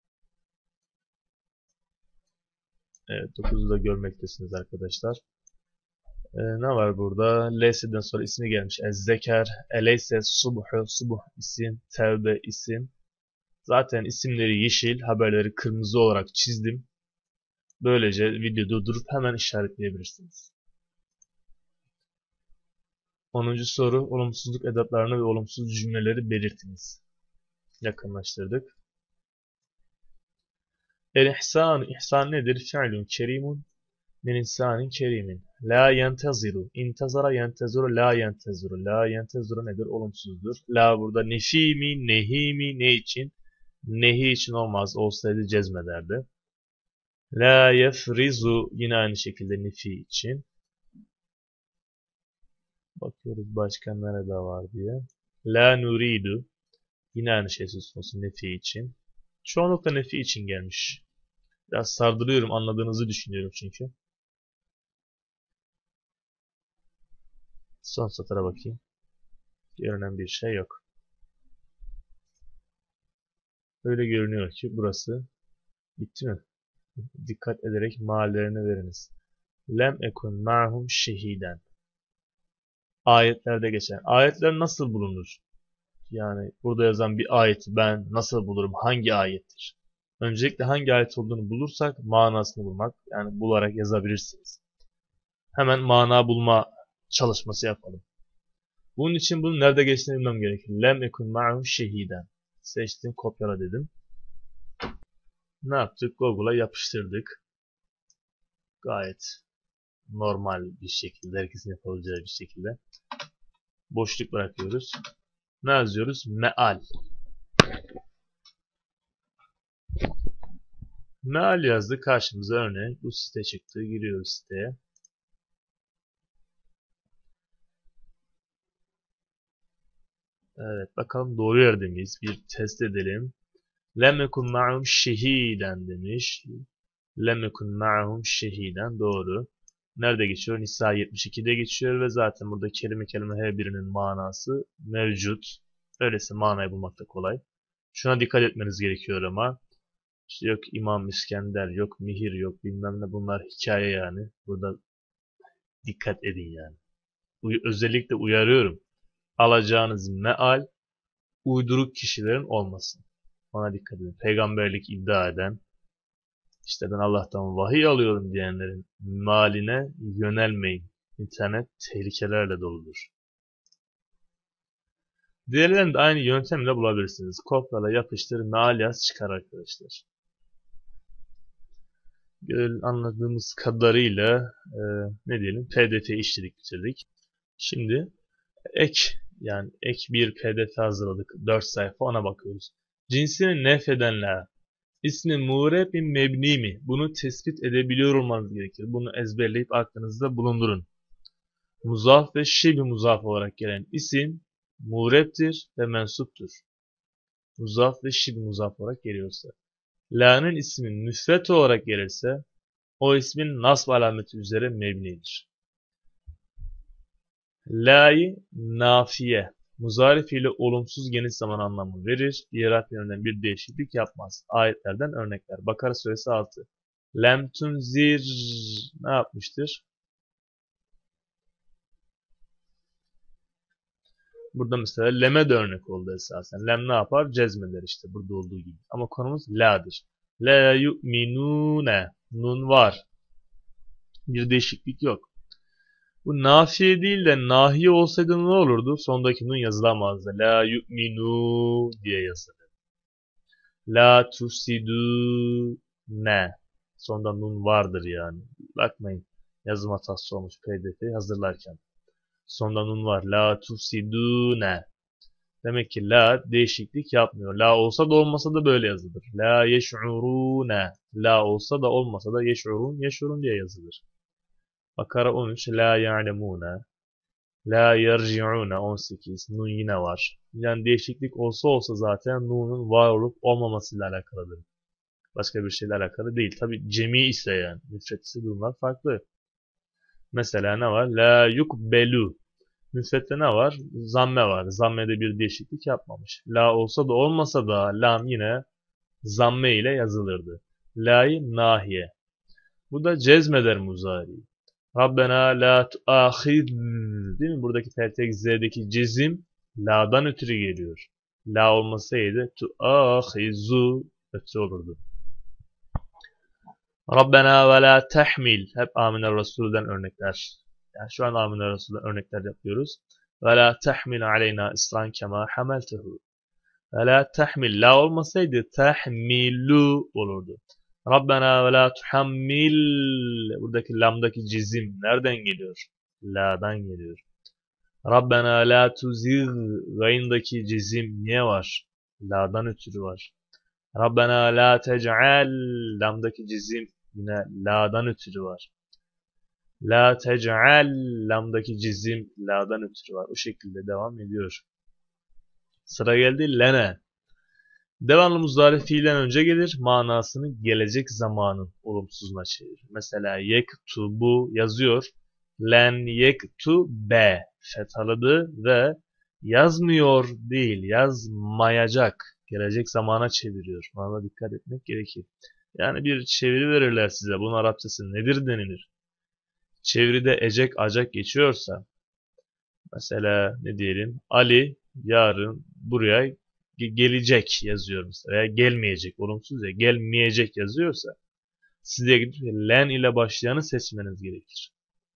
Evet dokuzu da görmektesiniz arkadaşlar. Ee, ne var burada? Leyse'den sonra ismi gelmiş. Ez-Zeker, Eleyse, Subhu, Subuh isim, Tevbe isim. Zaten isimleri yeşil, haberleri kırmızı olarak çizdim. Böylece videoyu durdurup hemen işaretleyebilirsiniz. onuncu soru. Olumsuzluk edatlarını ve olumsuz cümleleri belirtiniz. Yakınlaştırdık. El-ihsan, ihsan nedir? Fi'lun kerimun min insanin kerimin. La yenteziru. İntezara yenteziru. La yenteziru. La yenteziru nedir? Olumsuzdur. La burada nefi mi, nehi mi, ne için? Nehi için olmaz. Olsaydı cezmederdi. La yefrizu yine aynı şekilde nefi için. Bakıyoruz başka nerede var diye. La nuridu. Yine aynı şey söz konusu nefi için. Çoğunlukla nefi için gelmiş. Biraz sardırıyorum anladığınızı düşünüyorum çünkü. Son satıra bakayım. Görünen bir şey yok. Öyle görünüyor ki burası bitti mi? Dikkat ederek mahallerini veriniz. Lem ekun ma'hum şehiden. Ayetlerde geçen. Ayetler nasıl bulunur? Yani burada yazan bir ayeti ben nasıl bulurum? Hangi ayettir? Öncelikle hangi ayet olduğunu bulursak manasını bulmak. Yani bularak yazabilirsiniz. Hemen mana bulma çalışması yapalım. Bunun için bunu nerede geçtiğini bilmem gerekir. Lem ekun ma'hum şehiden. Seçtim, kopyala dedim. Ne yaptık? Google'a yapıştırdık. Gayet normal bir şekilde, herkesin yapabileceği bir şekilde. Boşluk bırakıyoruz. Ne yazıyoruz? Meal. Meal yazdı. Karşımıza örneğin bu site çıktı. Giriyoruz siteye. Evet bakalım doğru yerde miyiz? Bir test edelim. Lem yekun ma'hum şehiden demiş. Lem yekun ma'hum şehiden doğru. Nerede geçiyor? Nisa yetmiş ikide geçiyor ve zaten burada kelime kelime her birinin manası mevcut. Öyleyse manayı bulmak da kolay. Şuna dikkat etmeniz gerekiyor ama. İşte yok İmam İskender, yok Mihir, yok bilmem ne, bunlar hikaye yani. Burada dikkat edin yani. Uy- özellikle uyarıyorum. Alacağınız meal uyduruk kişilerin olmasın. Ona dikkat edin. Peygamberlik iddia eden, işte ben Allah'tan vahiy alıyorum diyenlerin maline yönelmeyin. İnternet tehlikelerle doludur. Diğerlerini de aynı yöntemle bulabilirsiniz. Kopyala, yapıştır, meal yaz, çıkar arkadaşlar. Anladığımız kadarıyla e, ne diyelim P D F işledik, bitirdik. Şimdi ek yani ek bir P D F hazırladık. dört sayfa, ona bakıyoruz. Cinsini nefedenler ismi mureb mi mebni mi? Bunu tespit edebiliyor olmanız gerekir. Bunu ezberleyip aklınızda bulundurun. Muzaf ve şibi muzaf olarak gelen isim murebdir ve mensuptur. Muzaf ve şibi muzaf olarak geliyorsa. La'nın ismi müsvet olarak gelirse o ismin nasb alameti üzere mebnidir. La'yı nafiye, muzari fiili olumsuz geniş zaman anlamı verir. İrab yönünden bir değişiklik yapmaz. Ayetlerden örnekler. Bakara suresi altı. Lem tunzir ne yapmıştır? Burada mesela leme de örnek oldu esasen. Lem ne yapar? Cezmeder işte burada olduğu gibi. Ama konumuz la'dır. La yu'minune. Nun var. Bir değişiklik yok. Bu nafiye değil de nahiye olsaydı ne olurdu? Sondaki nun yazılamazdı. La yu'minu diye yazılır. La tusidu ne? Sonda nun vardır yani. Bakmayın. Yazım hatası olmuş P D F'yi hazırlarken. Sonda nun var. La tusidu ne? Demek ki la değişiklik yapmıyor. La olsa da olmasa da böyle yazılır. La yeş'urune. La olsa da olmasa da yeş'urun, yeş'urun diye yazılır. Bakara on üç. La ya'lemune. La yerci'une on sekiz. Nun yine var. Yani değişiklik olsa olsa zaten nunun var olup olmamasıyla alakalıdır. Başka bir şeyle alakalı değil. Tabi cemi ise yani. Müfret ise durumlar farklı. Mesela ne var? La yukbelu. Müfrette ne var? Zamme var. Zammede bir değişiklik yapmamış. La olsa da olmasa da lam yine zamme ile yazılırdı. La'yı nahiye. Bu da cezmeder muzari. Rabbena la tuahid, değil mi? Buradaki tek z'deki cezim la'dan ötürü geliyor. La olmasaydı tuahizu ötürü olurdu. Rabbena ve la tahmil. Hep Amine Resul'den örnekler. Yani şu an Amine Resul'den örnekler yapıyoruz. Ve la tahmil aleyna isran kema hameltehu. Ve la tahmil. La olmasaydı tahmilu olurdu. Rabbena ve la tuhammil. Buradaki lamdaki cizim nereden geliyor? La'dan geliyor. Rabbena la tuzigh. Gayındaki cizim niye var? La'dan ötürü var. Rabbena la tec'al. Lamdaki cizim yine la'dan ötürü var. La tec'al. Lamdaki cizim la'dan ötürü var. O şekilde devam ediyor. Sıra geldi lene. Devamlı muzari fiilden önce gelir, manasını gelecek zamanın olumsuzuna çevirir. Mesela yektubu yazıyor, len yektube fethalıdı ve yazmıyor değil, yazmayacak, gelecek zamana çeviriyor. Buna dikkat etmek gerekir. Yani bir çeviri verirler size, bunun Arapçası nedir denilir. Çeviride ecek acak geçiyorsa, mesela ne diyelim, Ali yarın buraya gelecek yazıyor mesela veya gelmeyecek, olumsuz ya gelmeyecek yazıyorsa size gidip len ile başlayanı seçmeniz gerekir.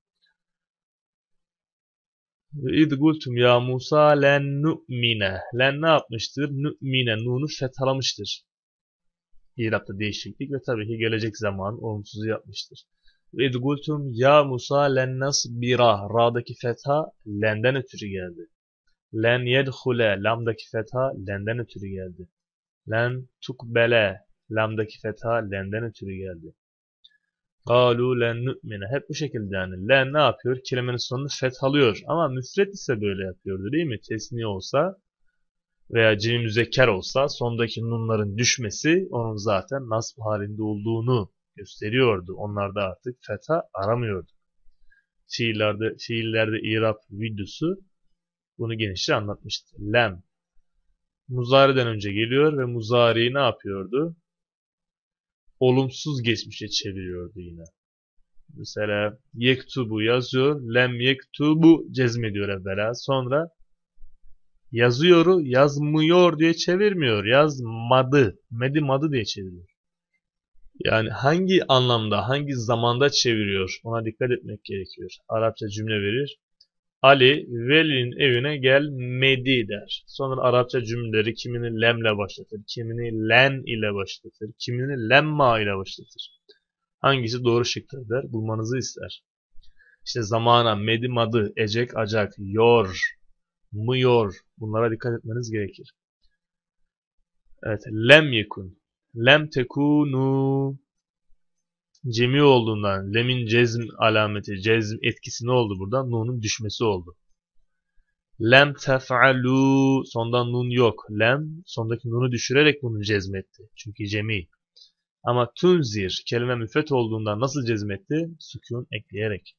İz gultum ya Musa len nu'mine. Len ne yapmıştır? Nu'mine. Nunu fethalamıştır. İrab'da değişiklik ve tabii ki gelecek zaman olumsuzu yapmıştır. İz gultum ya Musa len nasbira. Ra'daki fetha lenden ötürü geldi. Len yedhule. Lamdaki fetha lenden ötürü geldi. Len tukbele. Lamdaki fetha lenden ötürü geldi. Galu len nu'mine. Hep bu şekilde yani. Len ne yapıyor? Kelimenin sonunu fethalıyor. Ama müfret ise böyle yapıyordu değil mi? Tesniye olsa veya cemi müzekker olsa sondaki nunların düşmesi onun zaten nasb halinde olduğunu gösteriyordu. Onlarda artık fetha aramıyordu. Fiillerde, fiillerde irab videosu bunu genişçe anlatmıştı. Lem muzari'den önce geliyor ve muzari'yi ne yapıyordu? Olumsuz geçmişe çeviriyordu yine. Mesela yektubu yazıyor, lem yektubu cezmediyor evvela. Sonra yazıyoru yazmıyor diye çevirmiyor. Yazmadı, medimadı diye çeviriyor. Yani hangi anlamda, hangi zamanda çeviriyor ona dikkat etmek gerekiyor. Arapça cümle verir. Ali Veli'nin evine gelmedi der. Sonra Arapça cümleleri kimini lemle başlatır, kimini len ile başlatır, kimini lemma ile başlatır. Hangisi doğru şıktır der, bulmanızı ister. İşte zamana, medimadı, ecek, acak, yor, mıyor. Bunlara dikkat etmeniz gerekir. Evet, lem yekun. Lem tekunu. Cemi olduğundan lemin cezm alameti, cezm etkisi ne oldu burada? Nun'un düşmesi oldu. Lem tef'alu. Sondan nun yok. Lem sondaki nunu düşürerek bunu cezmetti. Çünkü cemi. Ama tunzir kelime müfret olduğundan nasıl cezmetti? Sükun ekleyerek.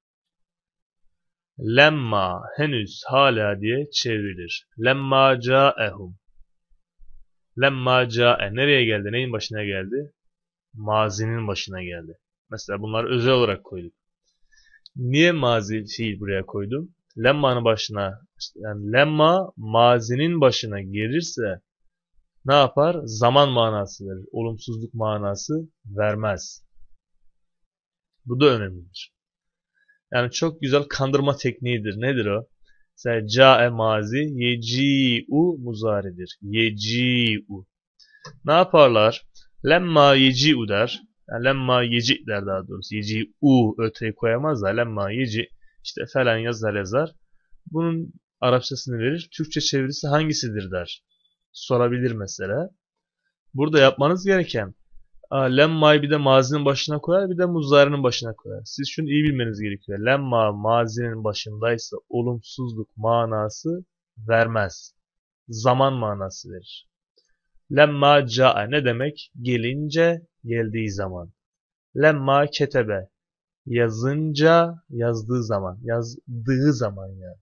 Lemma henüz hala diye çevrilir. Lemma ca'ehum. Lemma ca'e nereye geldi? Neyin başına geldi? Mazinin başına geldi. Mesela bunları özel olarak koyduk. Niye mazi fiil buraya koydum? Lemma'nın başına, yani lemma mazinin başına gelirse ne yapar? Zaman manası verir. Olumsuzluk manası vermez. Bu da önemlidir. Yani çok güzel kandırma tekniğidir. Nedir o? Mesela ca'e mazi, yeci'u muzaridir. Yeci'u. Ne yaparlar? Lemma yeci'u der. Yani lemma yeci der daha doğrusu. Yeci'u öteyi koyamaz da lemma yeci işte falan yazar yazar. Bunun Arapçasını verir. Türkçe çevirisi hangisidir der. Sorabilir mesela. Burada yapmanız gereken lemma'yı bir de mazinin başına koyar, bir de muzari'nin başına koyar. Siz şunu iyi bilmeniz gerekiyor. Lemma mazinin başındaysa olumsuzluk manası vermez. Zaman manası verir. Lemma ca'a ne demek? Gelince, geldiği zaman. Lemma ketebe yazınca, yazdığı zaman. Yazdığı zaman yani.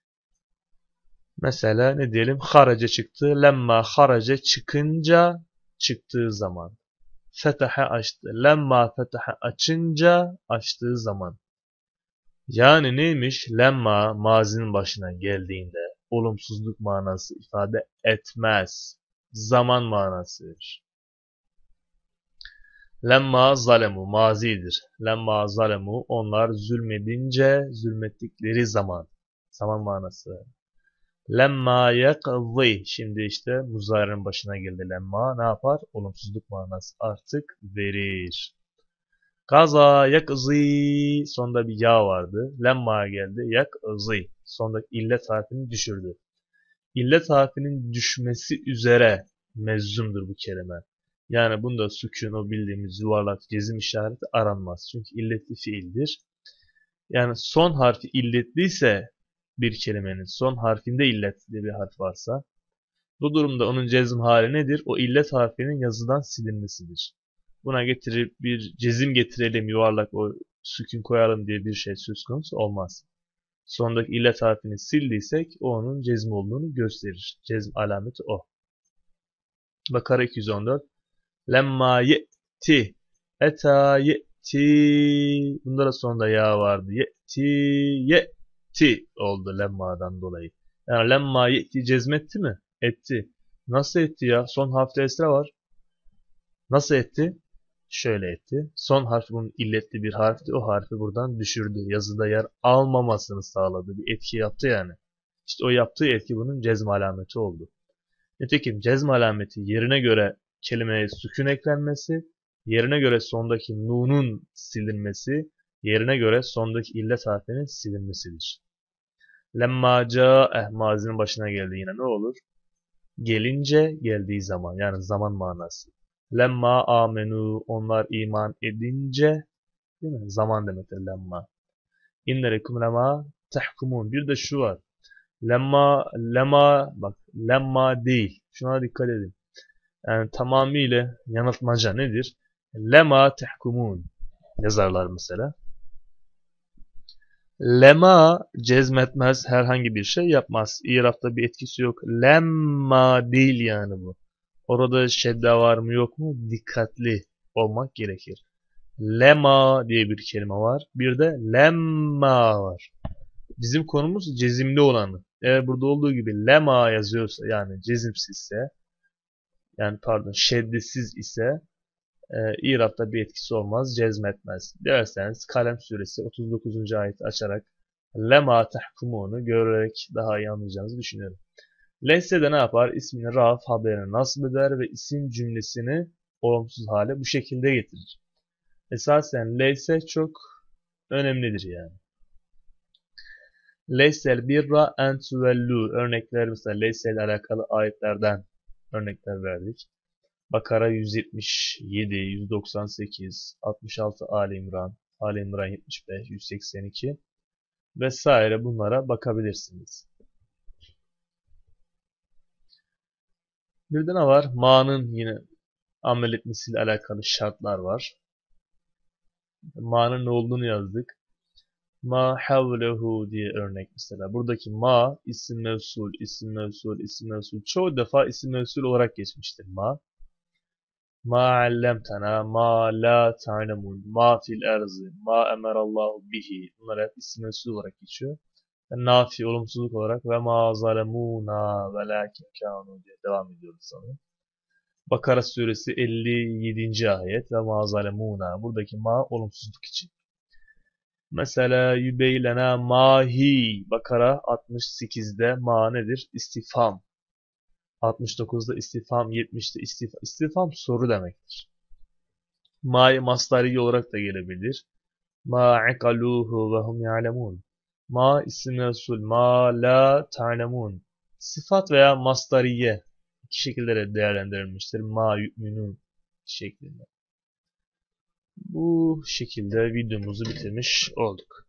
Mesela ne diyelim? Harace çıktı. Lemma harace çıkınca, çıktığı zaman. Fetahe açtı. Lemma fetahe açınca, açtığı zaman. Yani neymiş? Lemma mazinin başına geldiğinde olumsuzluk manası ifade etmez. Zaman manası verir. Lemma zalemu mazidir. Lemma zalemu onlar zulmedince, zulmettikleri zaman. Zaman manası verir. Lemma yakzi. Şimdi işte muzari'nin başına geldi lemma. Ne yapar? Olumsuzluk manası artık verir. Gaza yakzi. Sonda bir ya vardı. Lemma geldi. Yakzi. Sondaki illet harfini düşürdü. İllet harfinin düşmesi üzere mezzumdur bu kelime. Yani bunda sükun o bildiğimiz yuvarlak cezim işareti aranmaz. Çünkü illetli fiildir. Yani son harfi illetliyse bir kelimenin son harfinde illetli bir harf varsa bu durumda onun cezm hali nedir? O illet harfinin yazıdan silinmesidir. Buna getirip bir cezim getirelim yuvarlak o sükun koyalım diye bir şey söz konusu olmaz. Sondaki illet harfini sildiysek o onun cezm olduğunu gösterir. Cezm alameti o. Bakara iki yüz on dört. Lemma ye'ti. Eta ye'ti. Bunda da sonunda ya vardı. Ye'ti. Ye'ti oldu lemma'dan dolayı. Yani lemma ye'ti cezmetti mi? Etti. Nasıl etti ya? Son harfte esra var. Nasıl etti? Şöyle etti. Son harf bunun illetli bir harfti. O harfi buradan düşürdü. Yazıda yer almamasını sağladı. Bir etki yaptı yani. İşte o yaptığı etki bunun cezm alameti oldu. Nitekim cezm alameti yerine göre kelimeye sükun eklenmesi, yerine göre sondaki nunun silinmesi, yerine göre sondaki illet harfinin silinmesidir. Lemma ca'eh mazinin başına geldi yine ne olur? Gelince, geldiği zaman yani zaman manası. Lemma amenu onlar iman edince değil mi? Zaman demektir lemma. İnnerekum lemma tahkumun. Bir de şu var. Lemma, lemma, bak lemma değil. Şuna dikkat edin. Yani tamamıyla yanıltmaca nedir? Lema tehkumun yazarlar mesela. Lema cezmetmez, herhangi bir şey yapmaz. İrafta bir etkisi yok. Lemma değil yani bu. Orada şedde var mı yok mu? Dikkatli olmak gerekir. Lema diye bir kelime var. Bir de lemma var. Bizim konumuz cezimli olanı. Eğer burada olduğu gibi lema yazıyorsa yani cezimsizse yani pardon şeddesiz ise e, İrab'da bir etkisi olmaz, cezmetmez. Derseniz Kalem suresi otuz dokuzuncu ayeti açarak lema tahkumunu görerek daha iyi anlayacağınızı düşünüyorum. Leyse de ne yapar? İsmini raf haberine nasip eder ve isim cümlesini olumsuz hale bu şekilde getirir. Esasen leyse çok önemlidir yani. Leysel birra en tuvellu örnekler mesela leysel ile alakalı ayetlerden örnekler verdik. Bakara yüz yetmiş yedi, yüz doksan sekiz, altmış altı Ali İmran, Ali İmran yetmiş beş, yüz seksen iki vesaire bunlara bakabilirsiniz. Bir de ne var? Ma'nın yine amel etmesiyle alakalı şartlar var. Ma'nın ne olduğunu yazdık. Ma havlehu diye örnek mesela. Buradaki ma isim mevsul, isim mevsul, isim mevsul. Çoğu defa isim mevsul olarak geçmiştir ma. Ma allemtena, ma la ta'lemun, ma fil erzı, ma emerallahu bihi. Bunlar hep isim mevsul olarak geçiyor. Yani nafi olumsuzluk olarak ve ma zalemuna velakin kanu diye devam ediyoruz sonra. Bakara suresi elli yedinci ayet ve ma zalemuna. Buradaki ma olumsuzluk için. Mesela yübeylena mahi. Bakara altmış sekizde ma nedir? İstifham. altmış dokuzda istifham, yetmişte istifham. İstifham soru demektir. Ma'yı masdari olarak da gelebilir. Ma aqaluhu ve hum ya'lemun. Ma isim mevsul. Ma la ta'lemun. Sıfat veya masdariye iki şekilde değerlendirilmiştir. Ma yu'minun şeklinde. Bu şekilde videomuzu bitirmiş olduk.